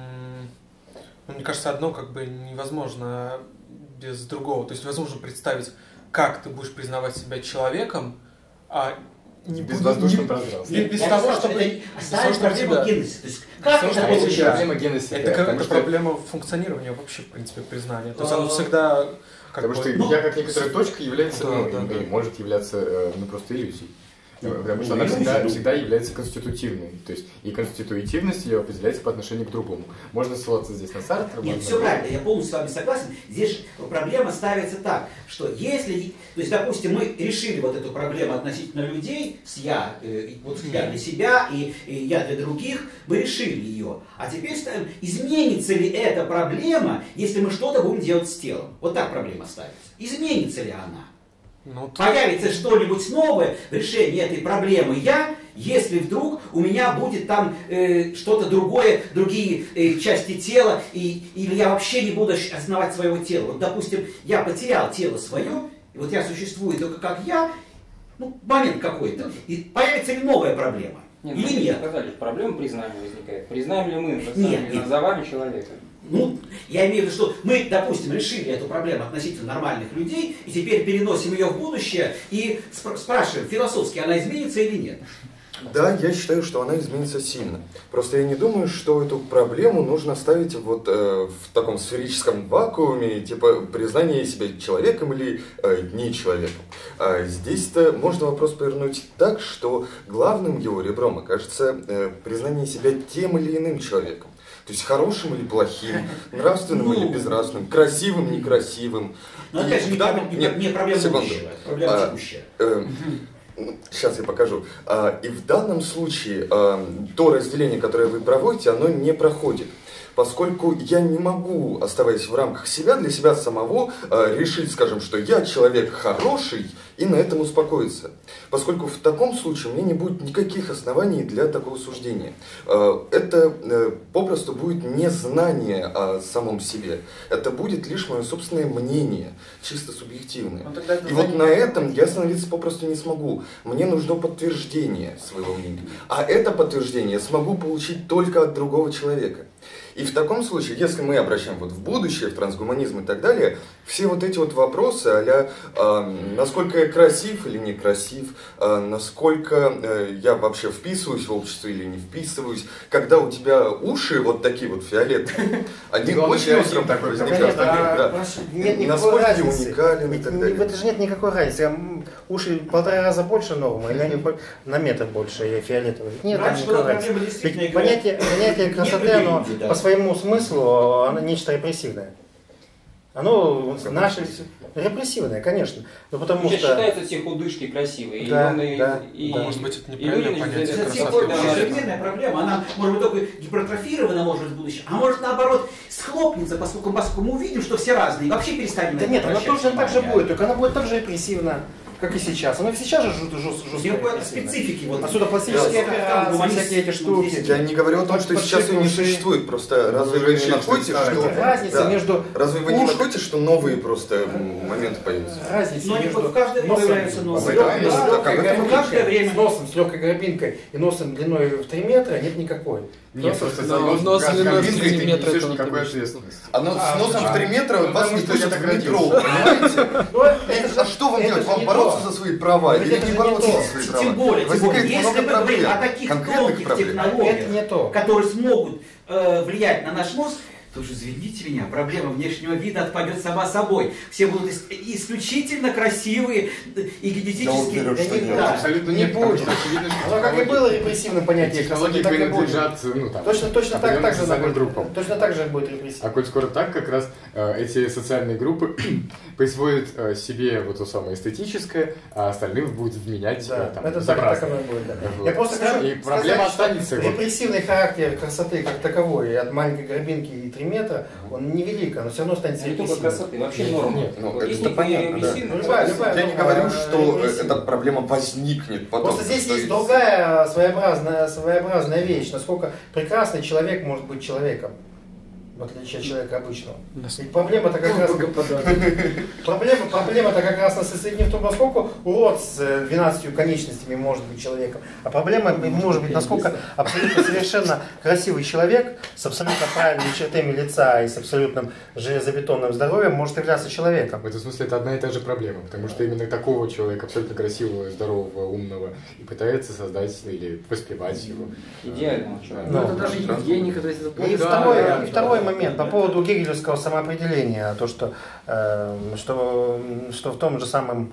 мне кажется, одно как бы невозможно без другого. То есть невозможно представить, как ты будешь признавать себя человеком, а безвоздушном пространстве. Без того, чтобы оставить проблему генезиса. То есть, как это проблема генезиса? Это проблема функционирования вообще, в принципе, признания. То есть оно всегда... Потому что я как некоторая точка является, и может являться просто иллюзией. Потому что она всегда является конститутивной. То есть и конститутивность ее определяется по отношению к другому. Можно ссылаться здесь на Сартра. Нет, все правильно, я полностью с вами согласен. Здесь проблема ставится так, что если, то есть, допустим, мы решили вот эту проблему относительно людей, с я, вот я для себя и я для других, мы решили ее. А теперь ставим, изменится ли эта проблема, если мы что-то будем делать с телом? Вот так проблема ставится. Изменится ли она? Появится что-нибудь новое в решении этой проблемы «я», если вдруг у меня будет там что-то другое, другие части тела, или я вообще не буду осознавать своего тела. Вот, допустим, я потерял тело свое, и вот я существую только как я, ну, момент какой-то, и появится ли новая проблема? Нет, или нет? Сказали, проблема признания возникает. Признаем ли мы нет. за вами человека? Ну, я имею в виду, что мы, допустим, решили эту проблему относительно нормальных людей, и теперь переносим ее в будущее и спрашиваем, философски она изменится или нет? Да, я считаю, что она изменится сильно. Просто я не думаю, что эту проблему нужно ставить вот в таком сферическом вакууме, типа признания себя человеком или не человеком. Здесь-то можно вопрос повернуть так, что главным его ребром окажется признание себя тем или иным человеком. То есть хорошим или плохим, нравственным или безнравственным, красивым, некрасивым. Но опять же, не проблема будущего, проблема текущая. Сейчас я покажу. И в данном случае то разделение, которое вы проводите, оно не проходит. Поскольку я не могу, оставаясь в рамках себя, для себя самого, решить, скажем, что я человек хороший, и на этом успокоиться. Поскольку в таком случае у меня не будет никаких оснований для такого суждения. Это попросту будет незнание о самом себе. Это будет лишь мое собственное мнение, чисто субъективное. И вот на этом я остановиться попросту не смогу. Мне нужно подтверждение своего мнения. А это подтверждение я смогу получить только от другого человека. И в таком случае, если мы обращаем вот в будущее, в трансгуманизм и так далее, все вот эти вот вопросы а-ля насколько я красив или некрасив, насколько я вообще вписываюсь в общество или не вписываюсь, когда у тебя уши вот такие вот фиолетовые, они очень острым такой возникают. Насколько ты уникален и так далее. В этом же нет никакой разницы. Уши 1,5 раза больше нормы, или они на метр больше фиолетовые. Нет, никакой разницы. Ведь понятие красоты, оно по своему смыслу, оно нечто репрессивное. Оно наше репрессивное, конечно. Но потому что считаются все худышки красивые. Да, может быть, это неправильное понятие красоты. Это современная проблема. Она может быть только гипертрофирована, может быть, в будущем, а может наоборот схлопнется, поскольку мы увидим, что все разные, и вообще перестанем. Да нет, она точно так же будет, только она будет так же репрессивна, как и сейчас. Она сейчас же жестко специфики. Вот. Отсюда пластические операции, всякие эти штуки. Я не говорю о том, что сейчас ее не существует. Просто разве вы не находите, что... Разница между... Разве вы не находите, что новые просто моменты появятся? Разница между... Но в каждое время появляются новые. Каждое время с носом, с легкой грабинкой и носом длиной в 3 метра нет никакой. Нет, просто нос длиной в 3 метра это никакой ответственности. А с носом в 3 метра вас не пустят в метро, понимаете? А что вам делать? Вам бороться за свои права или не бороться за свои права? Тем более, если мы говорим о таких тонких технологиях, которые смогут влиять на наш мозг, то же, извините меня, проблема внешнего вида отпадет сама собой. Все будут исключительно красивые и генетически... Абсолютно не будет. Оно как и было репрессивным понятие. Технологии принадлежат точно так же социальным группам. Точно так же будет репрессивным. А коль скоро так, как раз эти социальные группы присвоят себе вот то самое эстетическое, а остальным будет вменять там, это так оно будет, да. Я просто скажу, и проблема останется. Репрессивный характер красоты как таковой, от маленькой грабинки и 3 метра, он невелик, но все равно останется репрессивным. Красоты вообще норма. Это понятно, да. Я не говорю, что эта проблема возникнет потом. Просто здесь есть другая своеобразная вещь, насколько прекрасный человек может быть человеком, в отличие от человека обычного. Ведь проблема-то как раз... Проблема-то как раз не в том, насколько урод с 12 конечностями может быть человеком, а проблема может быть, насколько абсолютно совершенно красивый человек с абсолютно правильными чертами лица и с абсолютным железобетонным здоровьем может являться человеком. В этом смысле это одна и та же проблема, потому что именно такого человека, абсолютно красивого, здорового, умного, и пытается создать или воспевать его. Идеального человека. Но это даже Евгений, который... И второй момент по поводу гегелевского самоопределения, то, что в том же самом,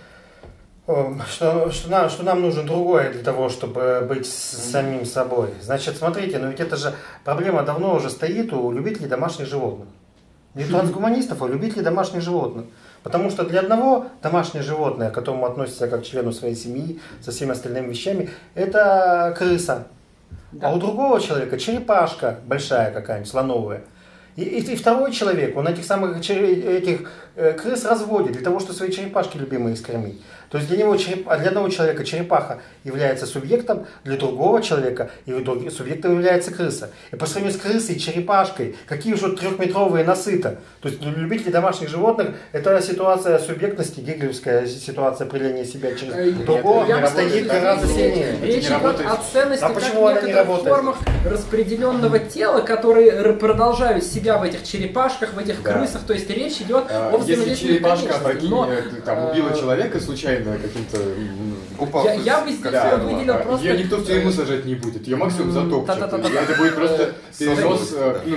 что нам нужно другое для того, чтобы быть самим собой. Значит, смотрите, но ведь это же проблема давно уже стоит у любителей домашних животных. Не у трансгуманистов, а у любителей домашних животных. Потому что для одного домашнее животное, к которому относится как к члену своей семьи, со всеми остальными вещами, это крыса. Да. А у другого человека черепашка большая какая-нибудь, слоновая. И второй человек, он этих крыс разводит для того, чтобы свои черепашки любимые скормить. То есть для одного человека черепаха является субъектом, для другого человека субъектом является крыса. И по сравнению с крысой и черепашкой, какие уже 3-метровые носы-то. То есть для любителей домашних животных это ситуация субъектности, гегелевская ситуация определения себя через другого стоит гораздо сильнее. Речь идет о ценности как некоторых формах распределенного тела, которые продолжают себя в этих черепашках, в этих крысах. То есть речь идет о Если черепашка убила человека случайно каким-то упал. Я бы здесь выделил просто... Ее никто в тюрьму сажать не будет. Ее максимум затопчет. Это будет просто перенос...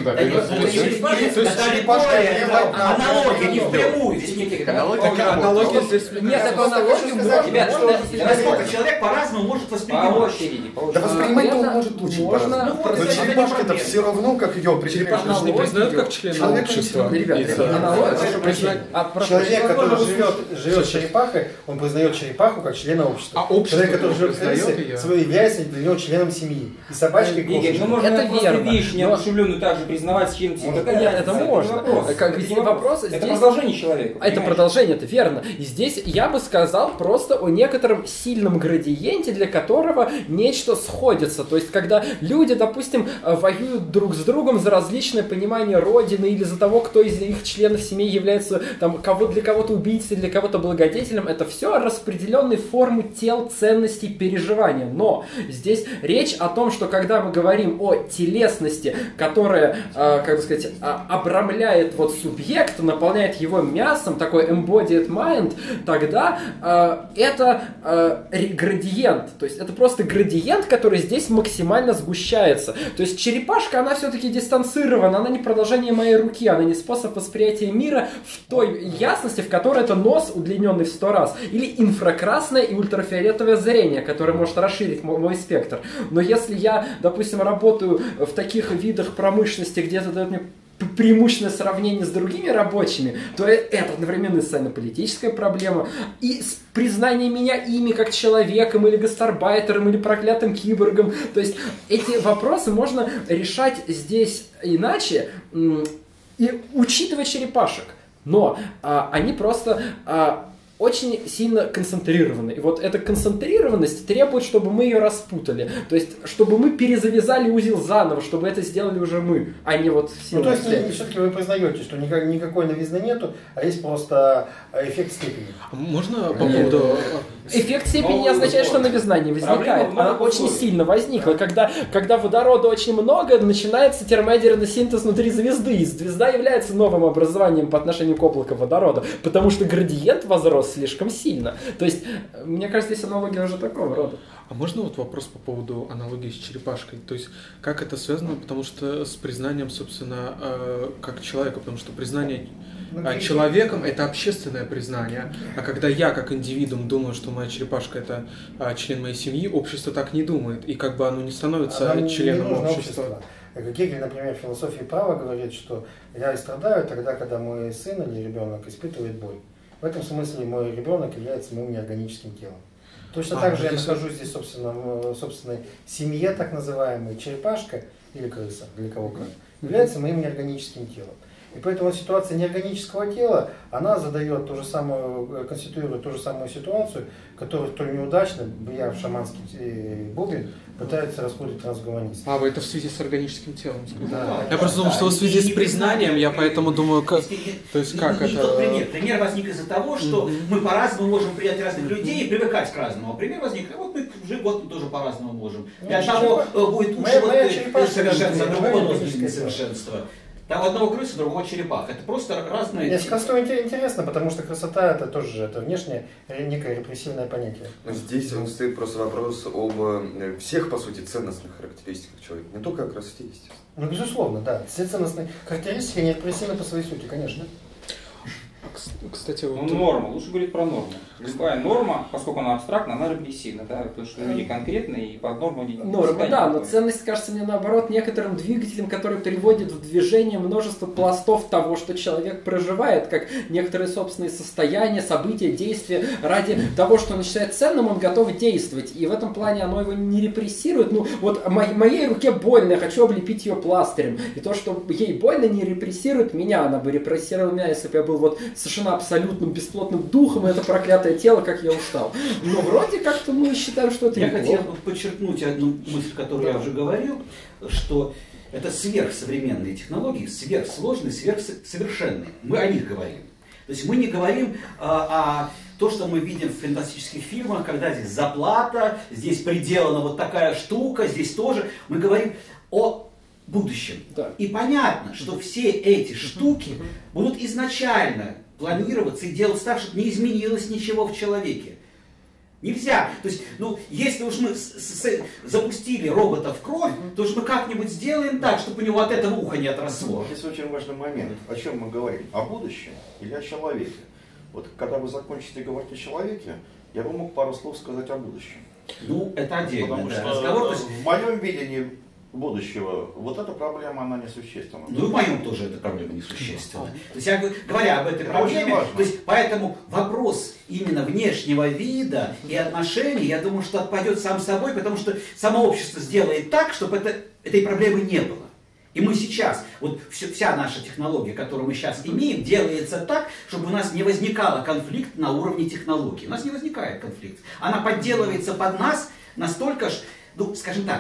Черепашка аналогия, не впрямую. Аналогия здесь... Нет, такой аналогии насколько человек по-разному может воспринимать. Да воспринимать он может очень по-разному. Но черепашка это все равно, как ее определяют. Черепашку не признают как члена общества. Человек, который живет с черепахой, он признает черепаху как члена общества. Человек, который живет крысой, является для него членом семьи. И собачкой, и кошкой. Ну, можно просто вещь неодушевленную также признавать членом семьи. Это можно. Вопрос это продолжение человека. Это продолжение, это верно. И здесь я бы сказал просто о некотором сильном градиенте, для которого нечто сходится. То есть, когда люди, допустим, воюют друг с другом за различное понимание Родины или за того, кто из их членов семьи является там, для кого-то убийцей, для кого-то благодетелем, это все распределенные формы тел, ценностей, переживания. Но здесь речь о том, что когда мы говорим о телесности, которая, обрамляет субъект, наполняет его мясом, такой embodied mind, тогда это градиент. То есть это просто градиент, который здесь максимально сгущается. То есть черепашка, она все-таки дистанцирована, она не продолжение моей руки, она не способ восприятия мира в той ясности, в которой это нос, удлиненный в 100 раз, или инфракрасное и ультрафиолетовое зрение, которое может расширить мой спектр. Но если я, допустим, работаю в таких видах промышленности, где это дает мне преимущественное сравнение с другими рабочими, то это одновременно социально-политическая проблема и с признанием меня ими как человеком или гастарбайтером или проклятым киборгом. То есть эти вопросы можно решать здесь иначе и учитывать черепашек. Но они просто очень сильно концентрированы. И вот эта концентрированность требует, чтобы мы ее распутали. То есть, чтобы мы перезавязали узел заново, чтобы это сделали уже мы, а не все. То есть, все-таки вы признаете, что никакой новизны нету, а есть просто эффект степени. Можно по поводу... Эффект степени не означает, что новизна не возникает. Она очень сильно возникла. Когда водорода очень много, начинается термоядерный синтез внутри звезды. И звезда является новым образованием по отношению к облаку водорода, потому что градиент возрос слишком сильно. То есть, мне кажется, здесь аналогия уже такого рода. А можно вопрос по поводу аналогии с черепашкой? То есть, как это связано? Потому что с признанием, собственно, как человека, потому что признание человеком – это общественное признание. А когда я, как индивидуум, думаю, что моя черепашка – это член моей семьи, общество так не думает. И оно не становится членом общества. Гегель, например, в философии права говорит, что я страдаю тогда, когда мой сын или ребенок испытывает боль. В этом смысле мой ребенок является моим неорганическим телом. Точно так же я нахожусь здесь в собственной семье, так называемой, черепашка или крыса, для кого как, является моим неорганическим телом. И поэтому ситуация неорганического тела, она конституирует ту же самую ситуацию, которую столь неудачно, я в шаманский бубен, пытаются распутать трансгуманисты. Вы это в связи с органическим телом? Да. Я просто думал, что в связи с признанием, я поэтому думаю, как... То есть как это... Пример возник из-за того, что мы по-разному можем принять разных людей и привыкать к разному. А пример возник, мы тоже по-разному можем. Для одного будет лучше совершенство, а другого несовершенство. Там одного крыса, другого черепаха. Это просто разные... Нет, с красотой интересно, потому что красота это тоже внешнее некое репрессивное понятие. Но здесь стоит просто вопрос об всех, по сути, ценностных характеристиках человека. Не только о красоте, естественно. Безусловно, да. Все ценностные характеристики не репрессивны по своей сути, конечно. Кстати, норма. Лучше говорить про норму. Любая норма, поскольку она абстрактна, она репрессивна, да, потому что люди конкретные и под норму не... Норма, да, но ценность кажется мне наоборот некоторым двигателем, который приводит в движение множество пластов того, что человек проживает, как некоторые собственные состояния, события, действия. Ради того, что он считает ценным, он готов действовать. И в этом плане оно его не репрессирует. Моей руке больно, я хочу облепить ее пластырем. И то, что ей больно, не репрессирует меня. Она бы репрессировала меня, если бы я был совершенно абсолютным бесплотным духом, и это проклятое тело, как я устал. Но вроде как-то мы считаем, что это Я неплохо. хотел бы подчеркнуть одну мысль, которую я уже говорил, что это сверхсовременные технологии, сверхсложные, сверхсовершенные. Мы о них говорим. То есть мы не говорим о том, что мы видим в фантастических фильмах, когда здесь заплата, здесь приделана вот такая штука, здесь тоже. Мы говорим о будущем. Да. И понятно, что все эти штуки будут изначально планироваться и делаться так, чтобы не изменилось ничего в человеке. Нельзя. То есть, если уж мы запустили робота в кровь, то уж мы как-нибудь сделаем так, чтобы у него от этого уха не отросло. Здесь очень важный момент. О чем мы говорим? О будущем или о человеке? Вот когда вы закончите говорить о человеке, я бы мог пару слов сказать о будущем. Это отдельно. Потому что разговор. В моем видении будущего вот эта проблема, она несущественна. И в моем тоже эта проблема несущественна. То есть, говоря об этой проблеме, то есть, поэтому вопрос именно внешнего вида и отношений, я думаю, что отпадет сам собой, потому что само общество сделает так, чтобы этой проблемы не было. И мы сейчас, вот вся наша технология, которую мы сейчас имеем, делается так, чтобы у нас не возникало конфликт на уровне технологии. У нас не возникает конфликт. Она подделывается под нас настолько, скажем так,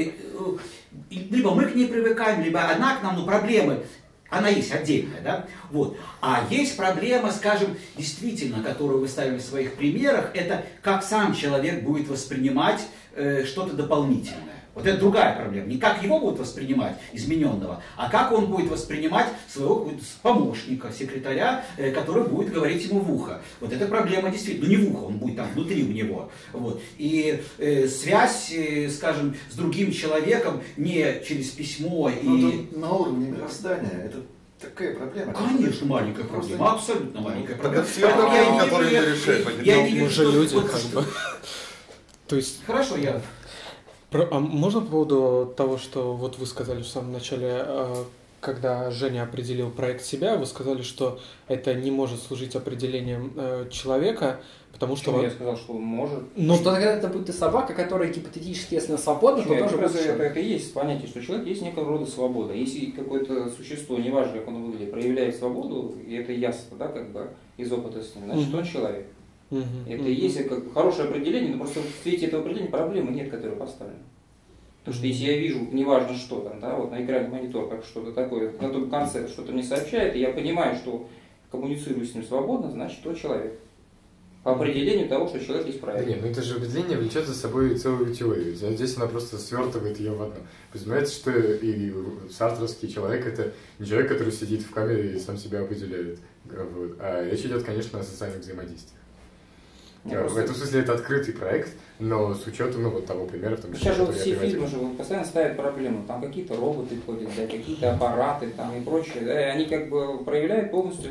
либо мы к ней привыкаем, либо она к нам, проблемы, она есть отдельная, да? Вот. А есть проблема, скажем, действительно, которую вы ставили в своих примерах, это как сам человек будет воспринимать что-то дополнительное. Вот это другая проблема. Не как его будут воспринимать, измененного, а как он будет воспринимать своего помощника, секретаря, который будет говорить ему в ухо. Вот эта проблема действительно, не в ухо, он будет там внутри у него. Вот. И связь, скажем, с другим человеком не через письмо. На уровне мироздания это такая проблема. Конечно, маленькая проблема, абсолютно маленькая проблема. Это все проблемы, которые не решают. Мы же люди, как бы. То есть... Хорошо, я... А можно по поводу того, что вот вы сказали в самом начале, когда Женя определил проект себя, вы сказали, что это не может служить определением человека, потому что... Я сказал, что может. Что тогда это будет и собака, которая гипотетически, если она свободна, то тоже будет... Это и есть понятие, что человек есть некого рода свобода. Если какое-то существо, неважно, как оно выглядит, проявляет свободу, и это ясно, да, как бы из опыта с ним, значит, он человек. Это и есть как хорошее определение, но просто в свете этого определения проблемы нет, которые поставлены. Потому что если я вижу, неважно что там, да, вот на экране монитор, как что-то такое, на том конце что-то мне сообщает, и я понимаю, что коммуницирую с ним свободно, значит, то человек. По определению того, что человек есть правильно. Да нет, это же определение влечет за собой целую теорию. Здесь она просто свертывает ее в одно. Понимаете, что и сартровский человек это не человек, который сидит в камере и сам себя определяет. А речь идет, конечно, о социальных взаимодействиях. В этом смысле это открытый проект, но с учетом того примера, там, сейчас же вот все фильмы же постоянно ставят проблему, там какие-то роботы ходят, да, какие-то аппараты там и прочее, да, и они как бы проявляют полностью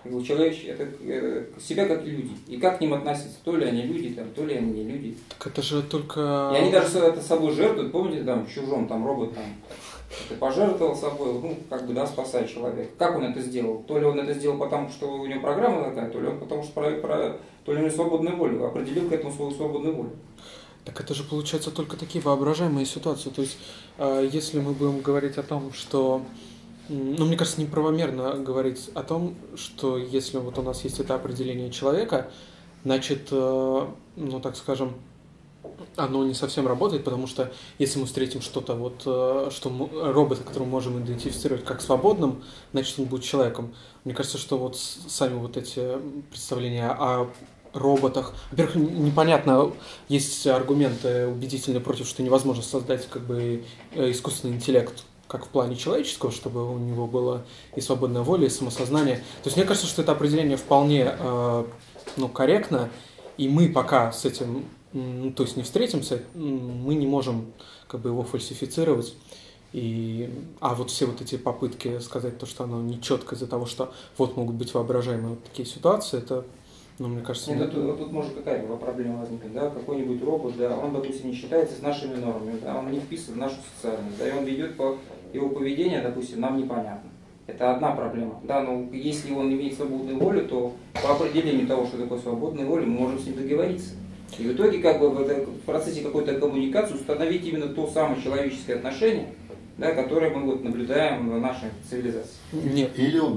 себя как люди. И как к ним относятся, то ли они люди, там, то ли они не люди. Так это же только... И они даже это собой жертвуют, помните, там, в «Чужом» там робот там, пожертвовал собой, спасая человека. Как он это сделал? То ли он это сделал потому, что у него программа такая, то ли он потому, что то ли у него свободную волю, определил к этому свою свободную волю. Так это же получается только такие воображаемые ситуации. То есть, если мы будем говорить о том, что... мне кажется, неправомерно говорить о том, что если вот у нас есть это определение человека, значит, так скажем, оно не совсем работает, потому что если мы встретим что-то, робота, который мы можем идентифицировать как свободным, значит, он будет человеком. Мне кажется, что вот сами вот эти представления о роботах. Во-первых, непонятно, есть аргументы убедительные против, что невозможно создать как бы искусственный интеллект, как в плане человеческого, чтобы у него была и свободная воля, и самосознание. То есть мне кажется, что это определение вполне корректно, и мы пока с этим не встретимся, мы не можем как бы его фальсифицировать. А вот все вот эти попытки сказать то, что оно нечетко из-за того, что вот могут быть воображаемые вот такие ситуации, это, мне кажется... Нет, тут может какая-то проблема возникнуть, да, какой-нибудь робот, да, он, допустим, не считается с нашими нормами, да, он не вписан в нашу социальность, да, и он ведет его поведение, допустим, нам непонятно. Это одна проблема. Да, но если он имеет свободную волю, то по определению того, что такое свободная воля, мы можем с ним договориться. И в итоге как бы в процессе какой-то коммуникации установить именно то самое человеческое отношение, да, которое мы наблюдаем в нашей цивилизации. Нет. Или убить.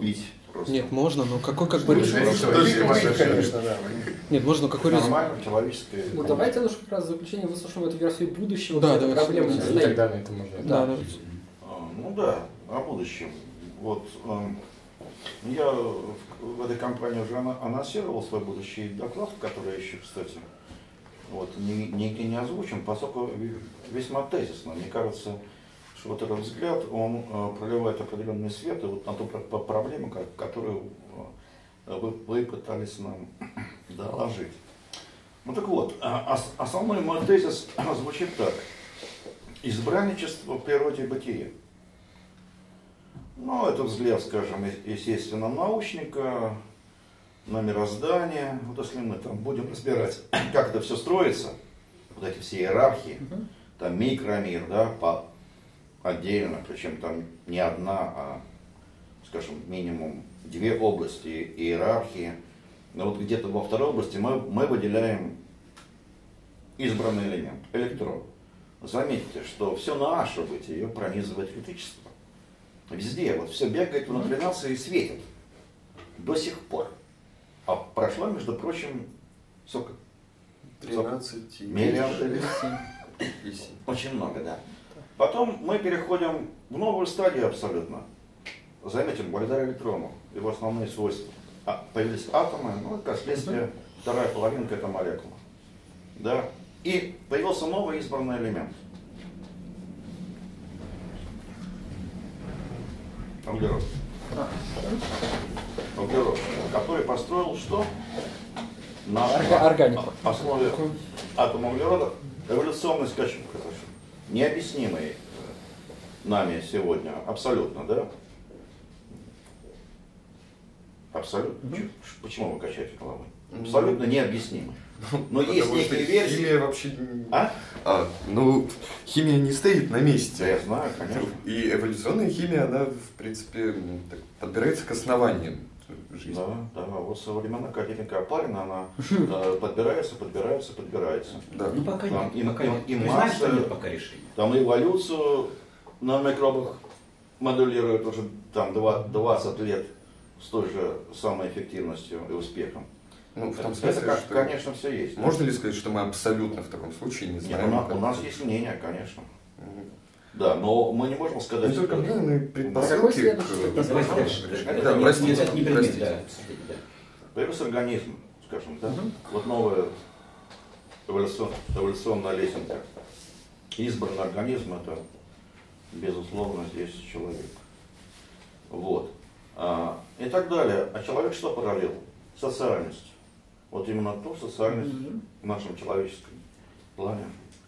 Просто. Нет, можно, но какой как бы Конечно, да. Нет, можно, какой результат? Нормально, человеческое. Ну давайте лучше как раз в заключение выслушаем эту версию будущего, Да, где эта давайте. проблема И состоит. тогда на это можно. Да, да. Ну да, о будущем. Вот я в этой компании уже анонсировал свой будущий доклад, который я еще, кстати, вот, нигде не озвучен, поскольку весьма тезисно. Мне кажется, что вот этот взгляд, он проливает определенный свет и вот на ту проблему, которую вы пытались нам доложить. Ну так вот, основной мой тезис звучит так. Избранничество в природе бытия. Ну, это взгляд, скажем, естественно, научника на мироздание. Вот если мы там будем разбирать, как это все строится, вот эти все иерархии, там микромир, да, по отдельно, причем там не одна, а, скажем, минимум 2 области иерархии. Но вот где-то во второй области мы выделяем избранный элемент, электрон. Заметьте, что все наше бытие пронизывает электричество. Везде, вот все бегает внутри нас и светит. До сих пор. А прошло, между прочим, сколько? 13 миллиардов лет. Очень много, да. Потом мы переходим в новую стадию абсолютно. Заметим, благодаря электрону, его основные свойства. Появились атомы, ну, как следствие, вторая половинка это молекула. Да. И появился новый избранный элемент. Углерод. Углерод, который построил что? На Органику. основе атома углерода эволюционный скачок произошел. Необъяснимый нами сегодня. Абсолютно, да? Абсолютно. Почему вы качаете головой? Абсолютно необъяснимый. Но есть некие версии. Химия вообще... Ну, химия не стоит на месте. Я знаю, конечно. И эволюционная химия, она, в принципе, подбирается к основаниям жизни. Да, вот со времен академика Апарина она подбирается. Да. Ну, пока там нет. И Мы знаем, что масса, нет пока решения. там эволюцию на микробах моделируют уже там 20 лет с той же самой эффективностью и успехом. Ну, в том смысле, это, что... конечно, все есть. Можно ли сказать, что мы абсолютно в таком случае не знаем? Нет, у нас есть мнение, конечно. Да, но мы не можем сказать... Не только мнение, но и предпосылки Давайте дальше. Да, простите. Не предмет, да. Появился организм, скажем, да? Вот новая эволюционная лесенка. Избранный организм это, безусловно, здесь человек. Вот. И так далее. А человек что параллел? Социальность. Вот именно ту социальность в нашем человеческом плане,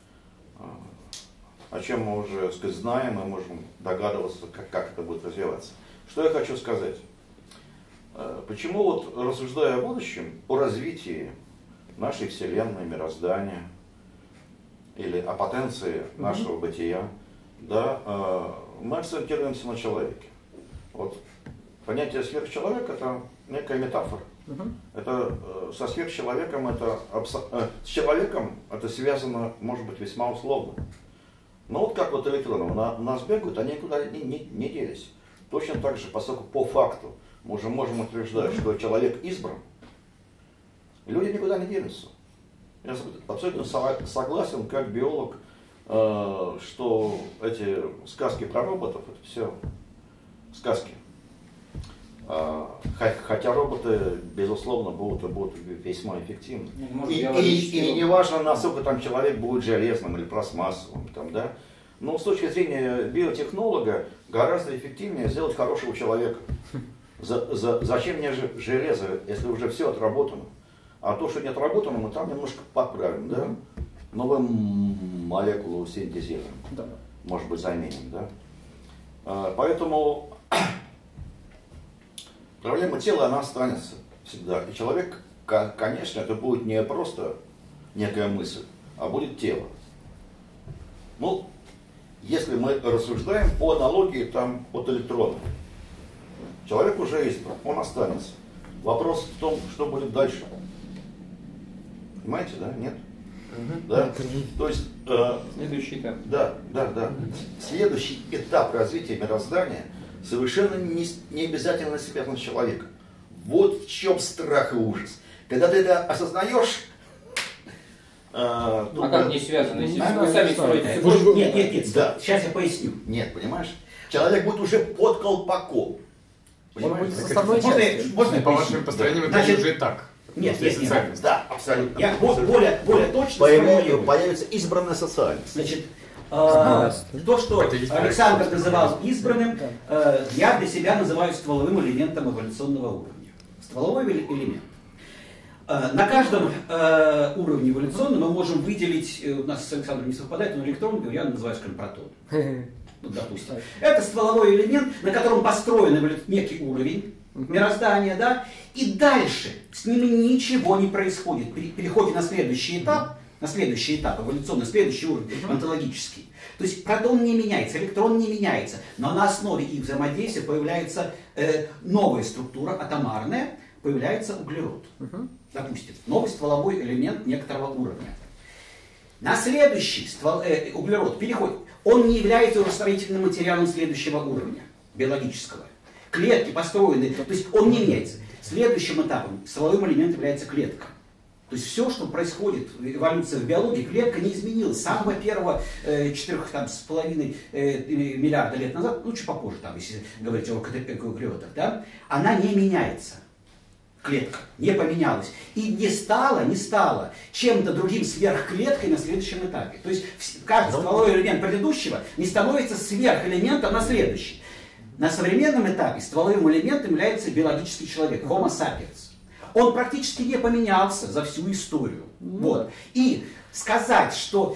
о чем мы уже, сказать, знаем, мы можем догадываться, как это будет развиваться. Что я хочу сказать? Почему вот, рассуждая о будущем, о развитии нашей Вселенной, мироздания, или о потенции нашего бытия, да, мы акцентируемся на человеке. Вот понятие сверхчеловек это некая метафора. Это со сверхчеловеком с человеком это связано, может быть, весьма условно. Но вот как вот электроны у нас бегают, они никуда не делись. Точно так же, поскольку по факту мы уже можем утверждать, что человек избран, люди никуда не делятся. Я абсолютно согласен, как биолог, что эти сказки про роботов, это все сказки. Хотя роботы, безусловно, будут весьма эффективны. И не важно, насколько там человек будет железным или пластмассовым. Там, да? Но с точки зрения биотехнолога гораздо эффективнее сделать хорошего человека. Зачем мне железо, если уже все отработано? А то, что не отработано, мы там немножко подправим. Да? Новую молекулу синтезируем. Да. Может быть, заменим. Да? Поэтому... Проблема тела, она останется всегда. И человек, конечно, это будет не просто некая мысль, а будет тело. Ну, если мы рассуждаем по аналогии там, от электрона, человек уже избран, он останется. Вопрос в том, что будет дальше. Понимаете, да? Нет? Да? То есть... Следующий этап. Да. Следующий этап развития мироздания совершенно не обязательно связан с человеком. Вот в чем страх и ужас. Когда ты это осознаешь, как не связано? Если вы сами строите... Нет, да. Сейчас я поясню. Нет, понимаешь? Человек будет уже под колпаком. Понимаешь? Можно по вашим построениям это уже и так. Нет, да, абсолютно. Я более точно сформулирую. Появится избранная социальность. Значит, то, что Александр называл избранным, я для себя называю стволовым элементом эволюционного уровня. Стволовой элемент. На каждом уровне эволюционном мы можем выделить, у нас с Александром не совпадает, но электрон, я называю, скажем, протон. Ну, допустим. Это стволовой элемент, на котором построен некий уровень мироздания, да, и дальше с ними ничего не происходит. При переходе на следующий этап, эволюционный, следующий уровень, онтологический. То есть протон не меняется, электрон не меняется, но на основе их взаимодействия появляется новая структура, атомарная, появляется углерод. Допустим, новый стволовой элемент некоторого уровня. На следующий углерод переходит. Он не является уже строительным материалом следующего уровня, биологического. Клетки построены, то есть он не меняется. Следующим этапом стволовым элементом является клетка. То есть все, что происходит, эволюция в биологии, клетка не изменилась. С самого первого 4,5 миллиарда лет назад, ну чуть попозже, там, если говорить о эукариотах, да, она не меняется. Клетка не поменялась. И не стала чем-то другим сверхклеткой на следующем этапе. То есть каждый стволовой элемент предыдущего не становится сверхэлементом на следующий. На современном этапе стволовым элементом является биологический человек, Homo sapiens. Он практически не поменялся за всю историю. Вот. И сказать, что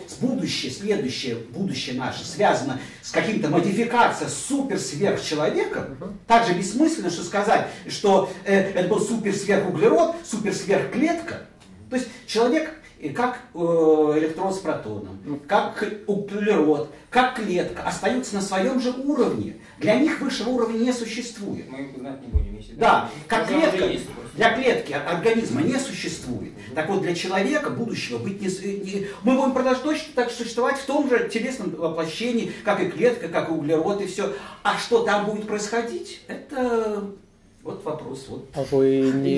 будущее наше связано с каким-то модификацией суперсверхчеловеком, так же бессмысленно, что сказать, что это был суперсверхуглерод, суперсверхклетка. То есть человек как электрон с протоном, как углерод, как клетка остаются на своем же уровне. Для них высшего уровня не существует. Мы их знать не будем. Если да, как клетка, для клетки организма не существует. Так вот, для человека будущего быть мы будем продолжать точно так существовать в том же телесном воплощении, как и клетка, как и углерод и все. А что там будет происходить, это вот вопрос. Вот. А вы не...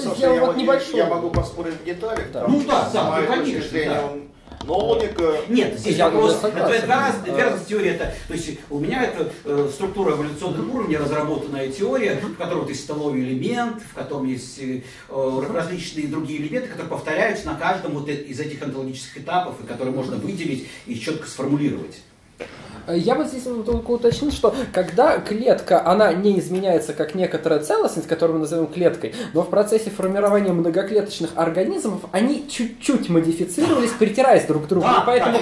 Я могу поспорить в деталях. Да. Ну да, конечно. Но логика... Нет, здесь вопрос, это гораздо теория, то есть у меня это структура эволюционного уровня, разработанная теория, в которой есть стволовой элемент, в котором есть различные другие элементы, которые повторяются на каждом вот из этих онтологических этапов, и которые можно выделить и четко сформулировать. Я бы здесь только уточнил, что когда клетка, она не изменяется как некоторая целостность, которую мы называем клеткой, но в процессе формирования многоклеточных организмов они чуть-чуть модифицировались, притираясь друг к другу. И поэтому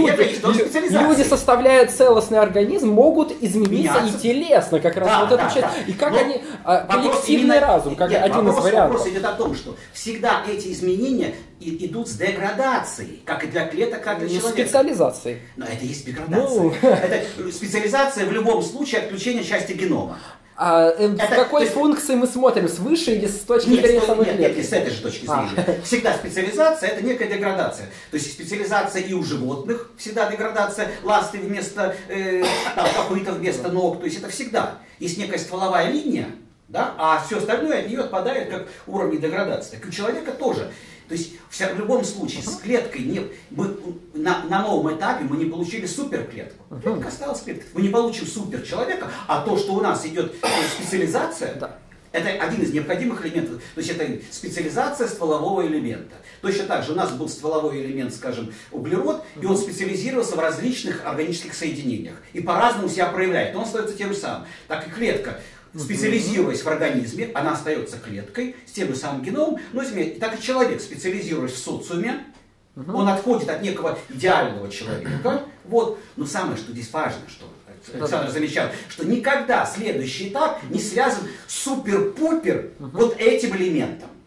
люди, составляя целостный организм, могут измениться и телесно, как раз вот эту часть. И как они, коллективный разум, как один из вариантов. Вопрос идет о том, что всегда эти изменения идут с деградацией, как и для клеток, как и для человека. Специализацией. Но это и есть деградация. Это специализация в любом случае отключения части генома. В какой функции мы смотрим? С высшей или с точки зрения самой клетки? Нет, с этой же точки зрения. Всегда специализация – это некая деградация. То есть специализация и у животных всегда деградация, ласты вместо копыта вместо ног. То есть это всегда. Есть некая стволовая линия, да, а все остальное от нее отпадает как уровни деградации. Так и у человека тоже. То есть в любом случае с клеткой на новом этапе мы не получили суперклетку. Клетка осталась клеткой. Мы не получим суперчеловека, а то, что у нас идет специализация, это один из необходимых элементов. То есть это специализация стволового элемента. Точно так же у нас был стволовой элемент, скажем, углерод, и он специализировался в различных органических соединениях. И по-разному себя проявляет. Но он остается тем же самым. Так и клетка, специализируясь в организме, она остается клеткой с тем же самым геномом, но так и человек, специализируясь в социуме, он отходит от некого идеального человека. Вот. Но самое, что здесь важно, что Александр замечал, что никогда следующий этап не связан с супер-пупер вот этим элементом.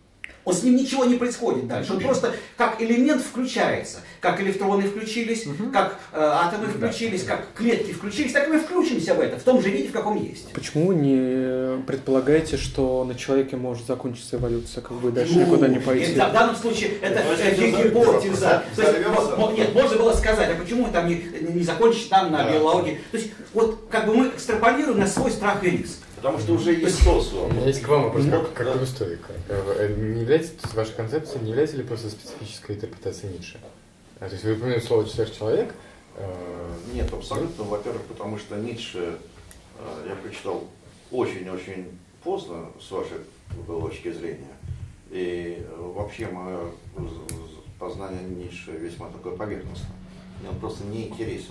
Он с ним ничего не происходит дальше. Он просто как элемент включается. Как электроны включились, как атомы включились, как клетки включились, так и мы включимся в это, в том же виде, в каком есть. Почему вы не предполагаете, что на человеке может закончиться эволюция, как бы дальше никуда не пойти? В данном случае это гипотеза. Нет, можно было сказать, а почему там не закончить там на биологии? То есть вот как бы мы экстраполируем на свой страх и риск. Потому что уже есть социум. У меня есть к вам вопрос, как у историка. Не является, то есть ваша концепция не является ли просто специфической интерпретацией Ницше? То есть вы упомянули слово «сверхчеловек». Нет, абсолютно. Во-первых, потому что Ницше я прочитал очень-очень поздно, с вашей точки зрения. И вообще мое познание Ницше весьма такое поверхностное. Мне он просто не интересен.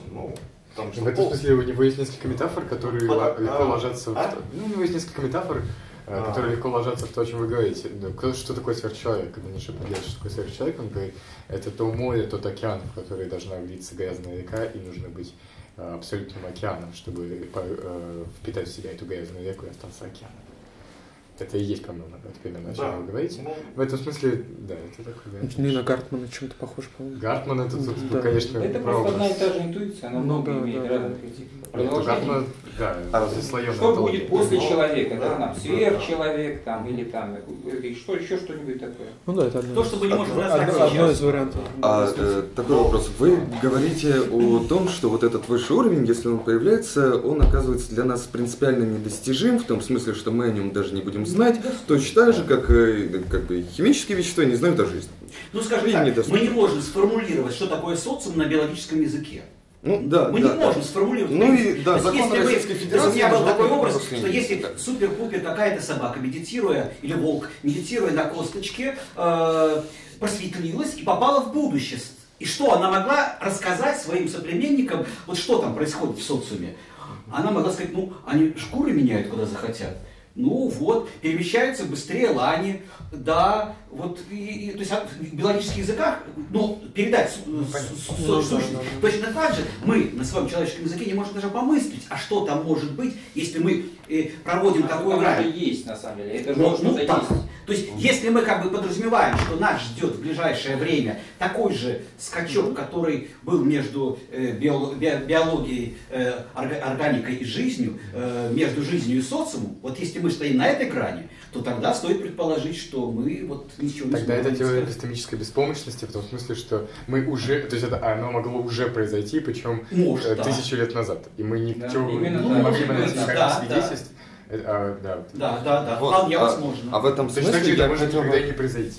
В этом смысле у него есть несколько метафор, которые легко ложатся у него есть несколько метафор, которые легко ложатся в то, о чем вы говорите. Что такое сверхчеловек? Когда Ницше определяет, что такое сверхчеловек, он говорит, это то море, тот океан, в который должна влиться грязная река, и нужно быть абсолютным океаном, чтобы впитать в себя эту грязную реку и остаться океаном. Это и есть, по-моему, примерно о чем вы говорите. В этом смысле, да, это такое. Не на Гартмана чем-то похоже, по-моему. Гартман это, конечно, это просто одна и та же интуиция, она много имеет разных Гартман, да, что будет после человека, да, там, сверхчеловек, там, или там, что еще что-нибудь такое. Ну да, это то, что мы не можем одно из вариантов. Такой вопрос. Вы говорите о том, что вот этот высший уровень, если он появляется, он оказывается для нас принципиально недостижим, в том смысле, что мы о нем даже не будем знать, точно так же, как бы химические вещества не знают о жизни. Ну, скажем так, мы не можем сформулировать, что такое социум на биологическом языке. Мы не можем сформулировать. Закон Российской Федерации. У меня был такой образ, что если супер-пупер какая-то собака, медитируя, или волк, медитируя на косточке, просветлилась и попала в будущее. И что она могла рассказать своим соплеменникам, вот что там происходит в социуме? Она могла сказать, они шкуры меняют, куда захотят. Перемещаются быстрее лани, да, то есть в биологических языках, передать сущность. Точно так же мы на своем человеческом языке не можем даже помыслить, а что там может быть, если мы проводим такой грань. Это есть, на самом деле, это же что-то есть. То есть, если мы как бы подразумеваем, что нас ждет в ближайшее время такой же скачок, который был между биологией, органикой и жизнью, между жизнью и социумом, вот если мы стоим на этой грани, то тогда стоит предположить, что мы ничего не сможем. Тогда это теория эпистемической беспомощности, в том смысле, что мы уже, то есть оно могло уже произойти, причем тысячу лет назад, и мы ничего не могли бы найти никаких свидетельств. Да, вполне возможно. А в этом смысле это может никогда и не произойти.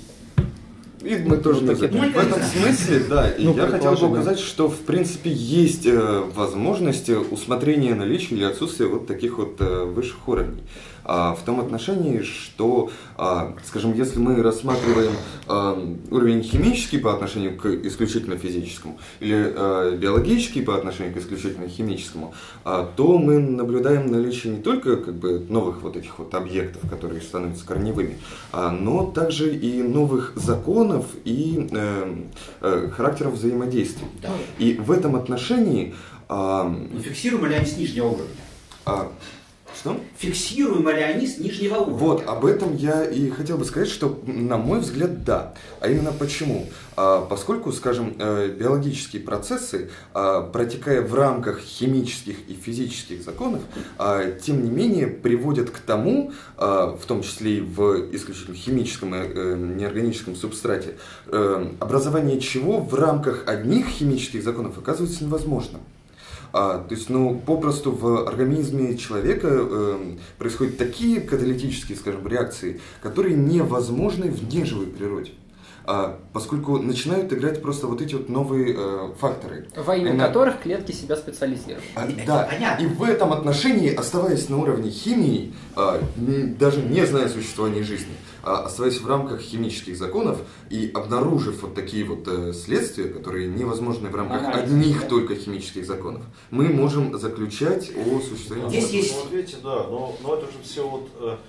И мы тоже не знаем. В этом смысле, да, я хотел бы указать, что в принципе есть возможность усмотрения наличия или отсутствия вот таких вот высших уровней. В том отношении, что, скажем, если мы рассматриваем уровень химический по отношению к исключительно физическому или биологический по отношению к исключительно химическому, то мы наблюдаем наличие не только новых вот этих вот объектов, которые становятся корневыми, но также и новых законов и характеров взаимодействия. Да. И в этом отношении... Фиксируем ли они с нижнего уровня? Что? Фиксируемы ли они с нижнего уровня? Вот, об этом я и хотел бы сказать, что, на мой взгляд, да. А именно почему? Поскольку, скажем, биологические процессы, протекая в рамках химических и физических законов, тем не менее приводят к тому, в том числе и в исключительно химическом и неорганическом субстрате, образование чего в рамках одних химических законов оказывается невозможным. То есть, попросту в организме человека происходят такие каталитические, скажем, реакции, которые невозможны в неживой природе. Поскольку начинают играть просто вот эти вот новые факторы. Во имя которых клетки себя специализируют. Да, и в этом отношении, оставаясь на уровне химии, даже не зная существования жизни, оставаясь в рамках химических законов и обнаружив вот такие вот следствия, которые невозможны в рамках одних только химических законов, мы можем заключать о существовании... Здесь есть... Вот видите, да, но это же все вот...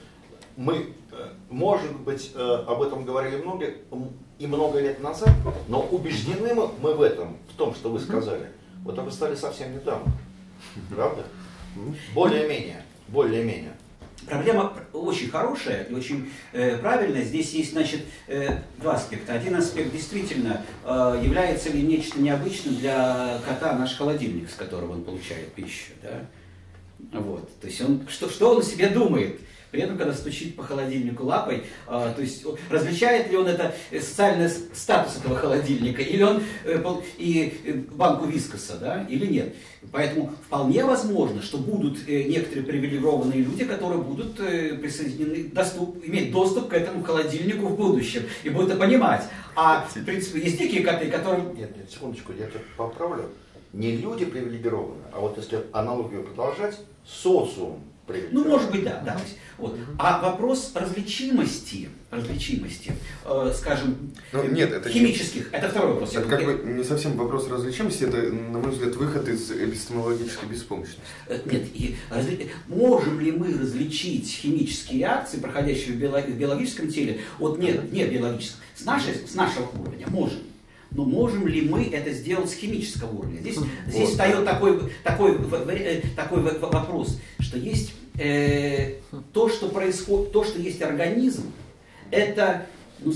Мы, может быть, об этом говорили много лет назад, но убеждены мы в этом, в том, что вы сказали. Вот это вы стали совсем недавно. Правда? Более-менее. проблема очень хорошая и очень правильная. Здесь есть, значит, два аспекта. Один аспект действительно, является ли нечто необычным для кота наш холодильник, с которого он получает пищу. Да? Вот. То есть что он о себе думает? При этом, когда стучит по холодильнику лапой, то есть различает ли он это социальный статус этого холодильника, или он и банку вискоса, да, или нет. Поэтому вполне возможно, что будут некоторые привилегированные люди, которые будут присоединены, иметь доступ к этому холодильнику в будущем и будут это понимать. А в принципе есть дикие коты, которые... Нет, секундочку, я тебя поправлю. Не люди привилегированы, а вот если аналогию продолжать, социум. Ну, может быть, да. Вот. А вопрос различимости, скажем, нет, это химических, это второй вопрос. Это как бы не совсем вопрос различимости, это, на мой взгляд, выход из эпистемологической беспомощности. Нет, можем ли мы различить химические реакции, проходящие в биологическом теле, от не биологического, с нашего уровня? Можем. Но можем ли мы это сделать с химического уровня? Здесь встает такой вопрос, что есть то, что происходит, то, что есть организм, это,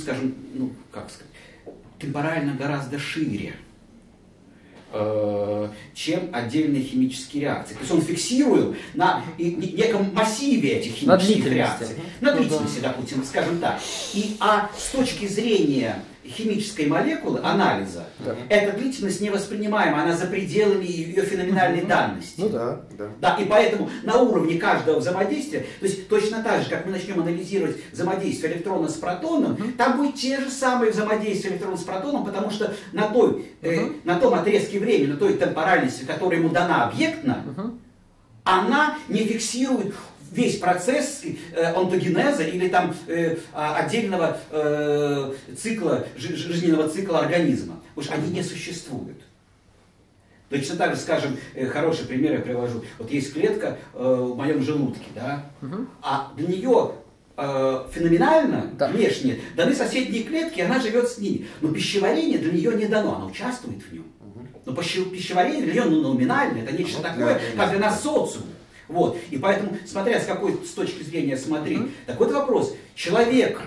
темпорально гораздо шире, чем отдельные химические реакции. То есть он фиксирует на неком массиве этих химических реакций. На длительности, допустим, скажем так. А с точки зрения химической молекулы, анализа, эта длительность невоспринимаема, она за пределами ее феноменальной данности. Ну да. Да, и поэтому на уровне каждого взаимодействия, то есть точно так же, как мы начнем анализировать взаимодействие электрона с протоном, там будет те же самые взаимодействия электрона с протоном, потому что на том отрезке времени, на той темпоральности, которая ему дана объектно, она не фиксирует весь процесс онтогенеза или там отдельного цикла, жизненного цикла организма. Потому что они не существуют. Точно так же, скажем, хороший пример я привожу. Вот есть клетка в моем желудке, да, а для нее феноменально, внешне, даны соседние клетки, она живет с ними. Но пищеварение для нее не дано, она участвует в нем. Но пищеварение для нее номинально, это нечто такое, как для нас социум. Вот. И поэтому, смотря с точки зрения смотреть, так вот вопрос. Человек,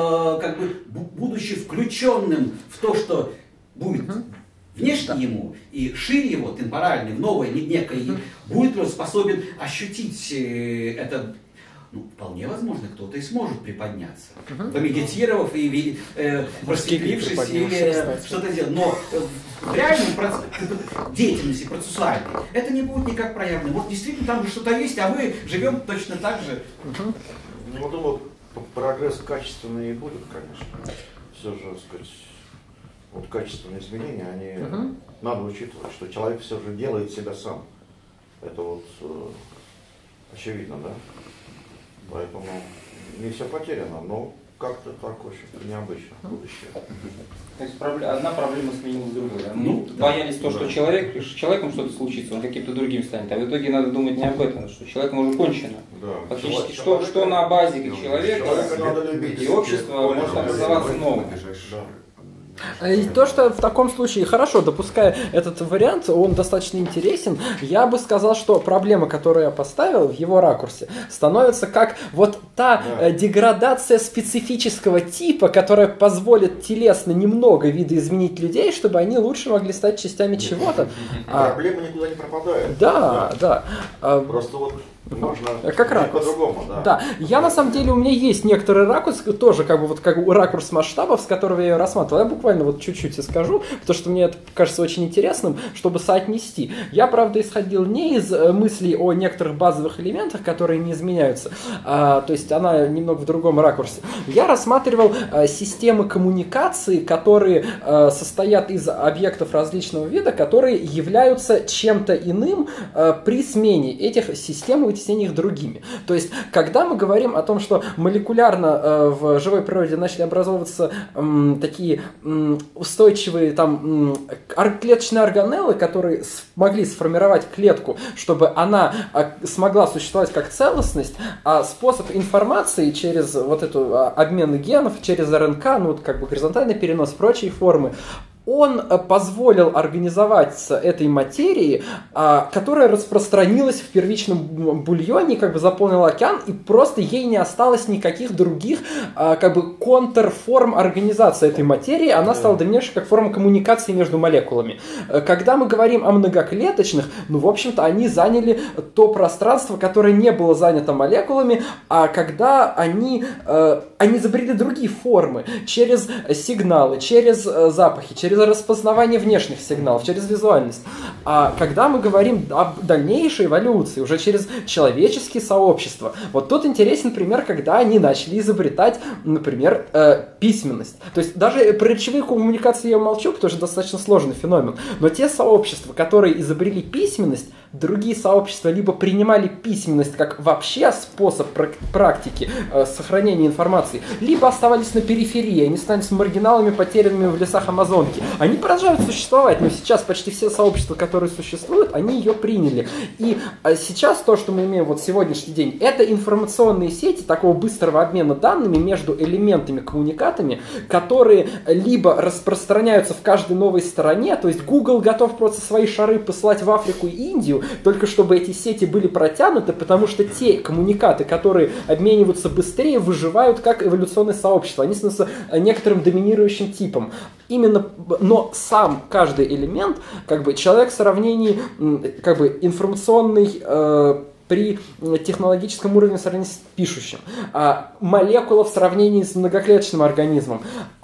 будучи включенным в то, что будет внешне ему и шире его, темпоральный, в новое, некое, будет ли он способен ощутить это? Вполне возможно, кто-то и сможет приподняться, помедитировав и просветлившись или что-то делать. Но в реальной деятельности процессуальной это не будет никак проявлено. Вот действительно там же что-то есть, а мы живем точно так же. Ну, думаю, прогресс качественный и будет, конечно. Все же, так сказать, вот качественные изменения, они надо учитывать, что человек все же делает себя сам. Это вот очевидно, да? Поэтому не все потеряно, но как-то так очень необычно будущее. То есть одна проблема сменилась другой. Боялись то, что человеком что-то случится, он каким-то другим станет. А в итоге надо думать не об этом, что человеком уже кончено. Да. Фактически, что на базе человека и общество может образоваться новым. И то, что в таком случае, хорошо, допуская этот вариант, он достаточно интересен, я бы сказал, что проблема, которую я поставил в его ракурсе, становится как вот та деградация специфического типа, которая позволит телесно немного видоизменить людей, чтобы они лучше могли стать частями чего-то. Проблема никуда не пропадает. Да. Просто вот можно как ракурс. По-другому, Да. Я на самом деле, у меня есть некоторый ракурс, тоже как ракурс масштабов, с которого я ее рассматривал. Я буквально вот чуть-чуть скажу, потому что мне это кажется очень интересным, чтобы соотнести. Я, правда, исходил не из мыслей о некоторых базовых элементах, которые не изменяются, то есть она немного в другом ракурсе. Я рассматривал системы коммуникации, которые состоят из объектов различного вида, которые являются чем-то иным при смене этих систем и вытеснении их другими. То есть, когда мы говорим о том, что молекулярно в живой природе начали образовываться такие устойчивые клеточные органеллы, которые смогли сформировать клетку, чтобы она смогла существовать как целостность, а способ информации через вот эту обмен генов, через РНК, горизонтальный перенос, прочие формы, он позволил организоваться этой материи, которая распространилась в первичном бульоне, как бы заполнила океан, и просто ей не осталось никаких других как бы контрформ организации этой материи, она стала дальнейшей как форма коммуникации между молекулами. Когда мы говорим о многоклеточных, ну, в общем-то, они заняли то пространство, которое не было занято молекулами, а когда они изобрели другие формы, через сигналы, через запахи, через распознавание внешних сигналов, через визуальность. А когда мы говорим об дальнейшей эволюции, уже через человеческие сообщества, вот тут интересен пример, когда они начали изобретать, например, письменность. То есть даже про речевые коммуникации я молчу, потому что достаточно сложный феномен, но те сообщества, которые изобрели письменность, другие сообщества либо принимали письменность как вообще способ практики сохранения информации, либо оставались на периферии, они становились маргиналами, потерянными в лесах Амазонки. Они продолжают существовать, но сейчас почти все сообщества, которые существуют, они ее приняли. И сейчас то, что мы имеем вот сегодняшний день, это информационные сети такого быстрого обмена данными между элементами, коммуникатами, которые либо распространяются в каждой новой стране, то есть Google готов просто свои шары посылать в Африку и Индию, только чтобы эти сети были протянуты, потому что те коммуникаты, которые обмениваются быстрее, выживают как эволюционное сообщество. Они становятся некоторым доминирующим типом. Именно, но сам каждый элемент, как бы человек в сравнении, как бы информационный при технологическом уровне в сравнении с пишущим, молекула в сравнении с многоклеточным организмом,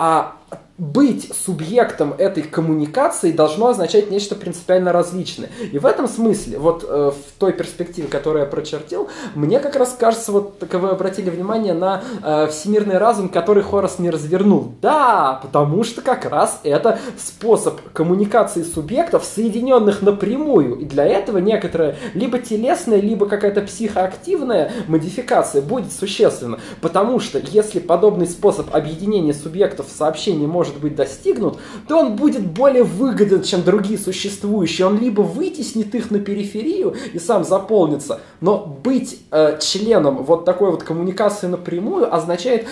быть субъектом этой коммуникации должно означать нечто принципиально различное. И в этом смысле, вот в той перспективе, которую я прочертил, мне как раз кажется, вот как вы обратили внимание на всемирный разум, который Хорас не развернул. Да, потому что как раз это способ коммуникации субъектов, соединенных напрямую. И для этого некоторая либо телесная, либо какая-то психоактивная модификация будет существенна. Потому что если подобный способ объединения субъектов в сообщении может быть достигнут, то он будет более выгоден, чем другие существующие. Он либо вытеснит их на периферию и сам заполнится, но быть членом вот такой вот коммуникации напрямую означает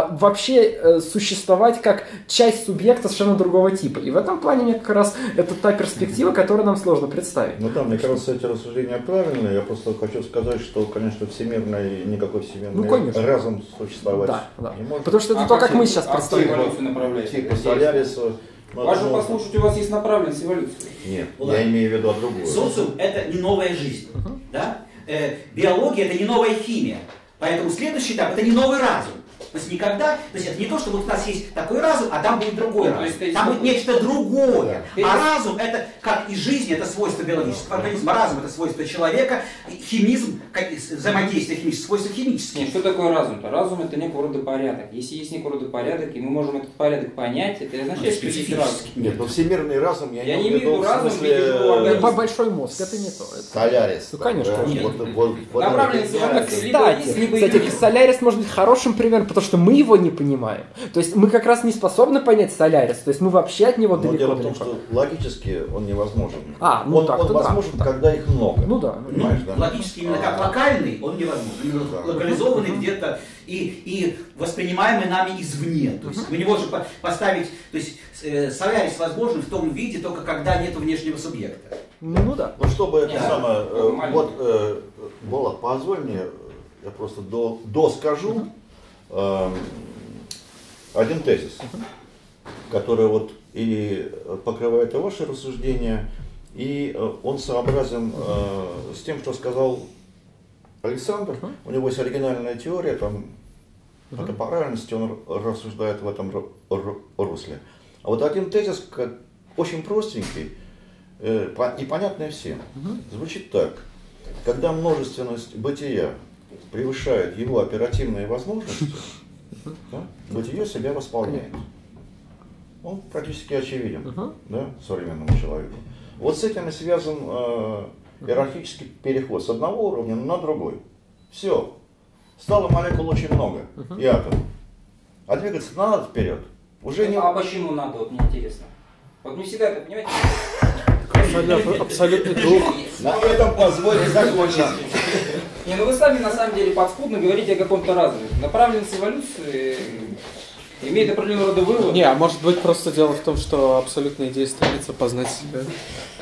вообще существовать как часть субъекта совершенно другого типа. И в этом плане мне как раз это та перспектива, которую нам сложно представить. Ну да, мне кажется, эти рассуждения правильные. Я просто хочу сказать, что, конечно, никакой всемирный разум существовать не может. Потому что это то, как мы сейчас представляем. Типа Солярису. Важно послушать, у вас есть направленность эволюции. Нет, я имею в виду другую. Социум – это не новая жизнь. Да? Биология – это не новая химия. Поэтому следующий этап – это не новый разум. То есть никогда, то есть это не то, что вот у нас есть такой разум, а там будет другой разум. Там будет нечто другое. А разум это, как и жизнь, это свойство биологического организма. Разум это свойство человека, химизм, взаимодействие химических, свойства химические. Что такое разум-то? Разум это некого рода порядок. Если есть некого рода порядок, и мы можем этот порядок понять, это означает, что есть разум. Нет, но всемирный разум, я не имею в виду разум, по большой мозг, это не то. Солярис. Ну, конечно. Направленность эволюции. Кстати, Солярис может быть хорошим примером, потому что мы его не понимаем. То есть мы как раз не способны понять Солярис. То есть мы вообще от него далеко. Дело в том, что логически он невозможен. Он возможен, когда их много. Ну да. Понимаешь, да? Логически именно как локальный он невозможен. Локализованный где-то и воспринимаемый нами извне. То есть мы не можем поставить... То есть Солярис возможен в том виде, только когда нет внешнего субъекта. Ну да. Ну чтобы это самое... Вот, Бола, позволь мне, я просто доскажу один тезис, который вот и покрывает и ваши рассуждения, и он сообразен с тем, что сказал Александр. У него есть оригинальная теория, там по правильности он рассуждает в этом русле. А вот один тезис, очень простенький и понятный всем, звучит так. Когда множественность бытия превышает его оперативные возможности, бытие себя восполняет. Он практически очевиден современному человеку. Вот с этим и связан иерархический переход с одного уровня на другой. Все. Стало молекул очень много, и атомов. А двигаться надо вперед. Уже не... А почему надо, вот мне интересно. Вот не всегда это, понимаете? Абсолютный дух. На этом позвольте закончить. Не, ну вы сами на самом деле подспудно говорите о каком-то разуме. Направленность эволюции Имеет определенного рода вывод. Не, а может быть просто дело в том, что абсолютная идея стремится познать себя.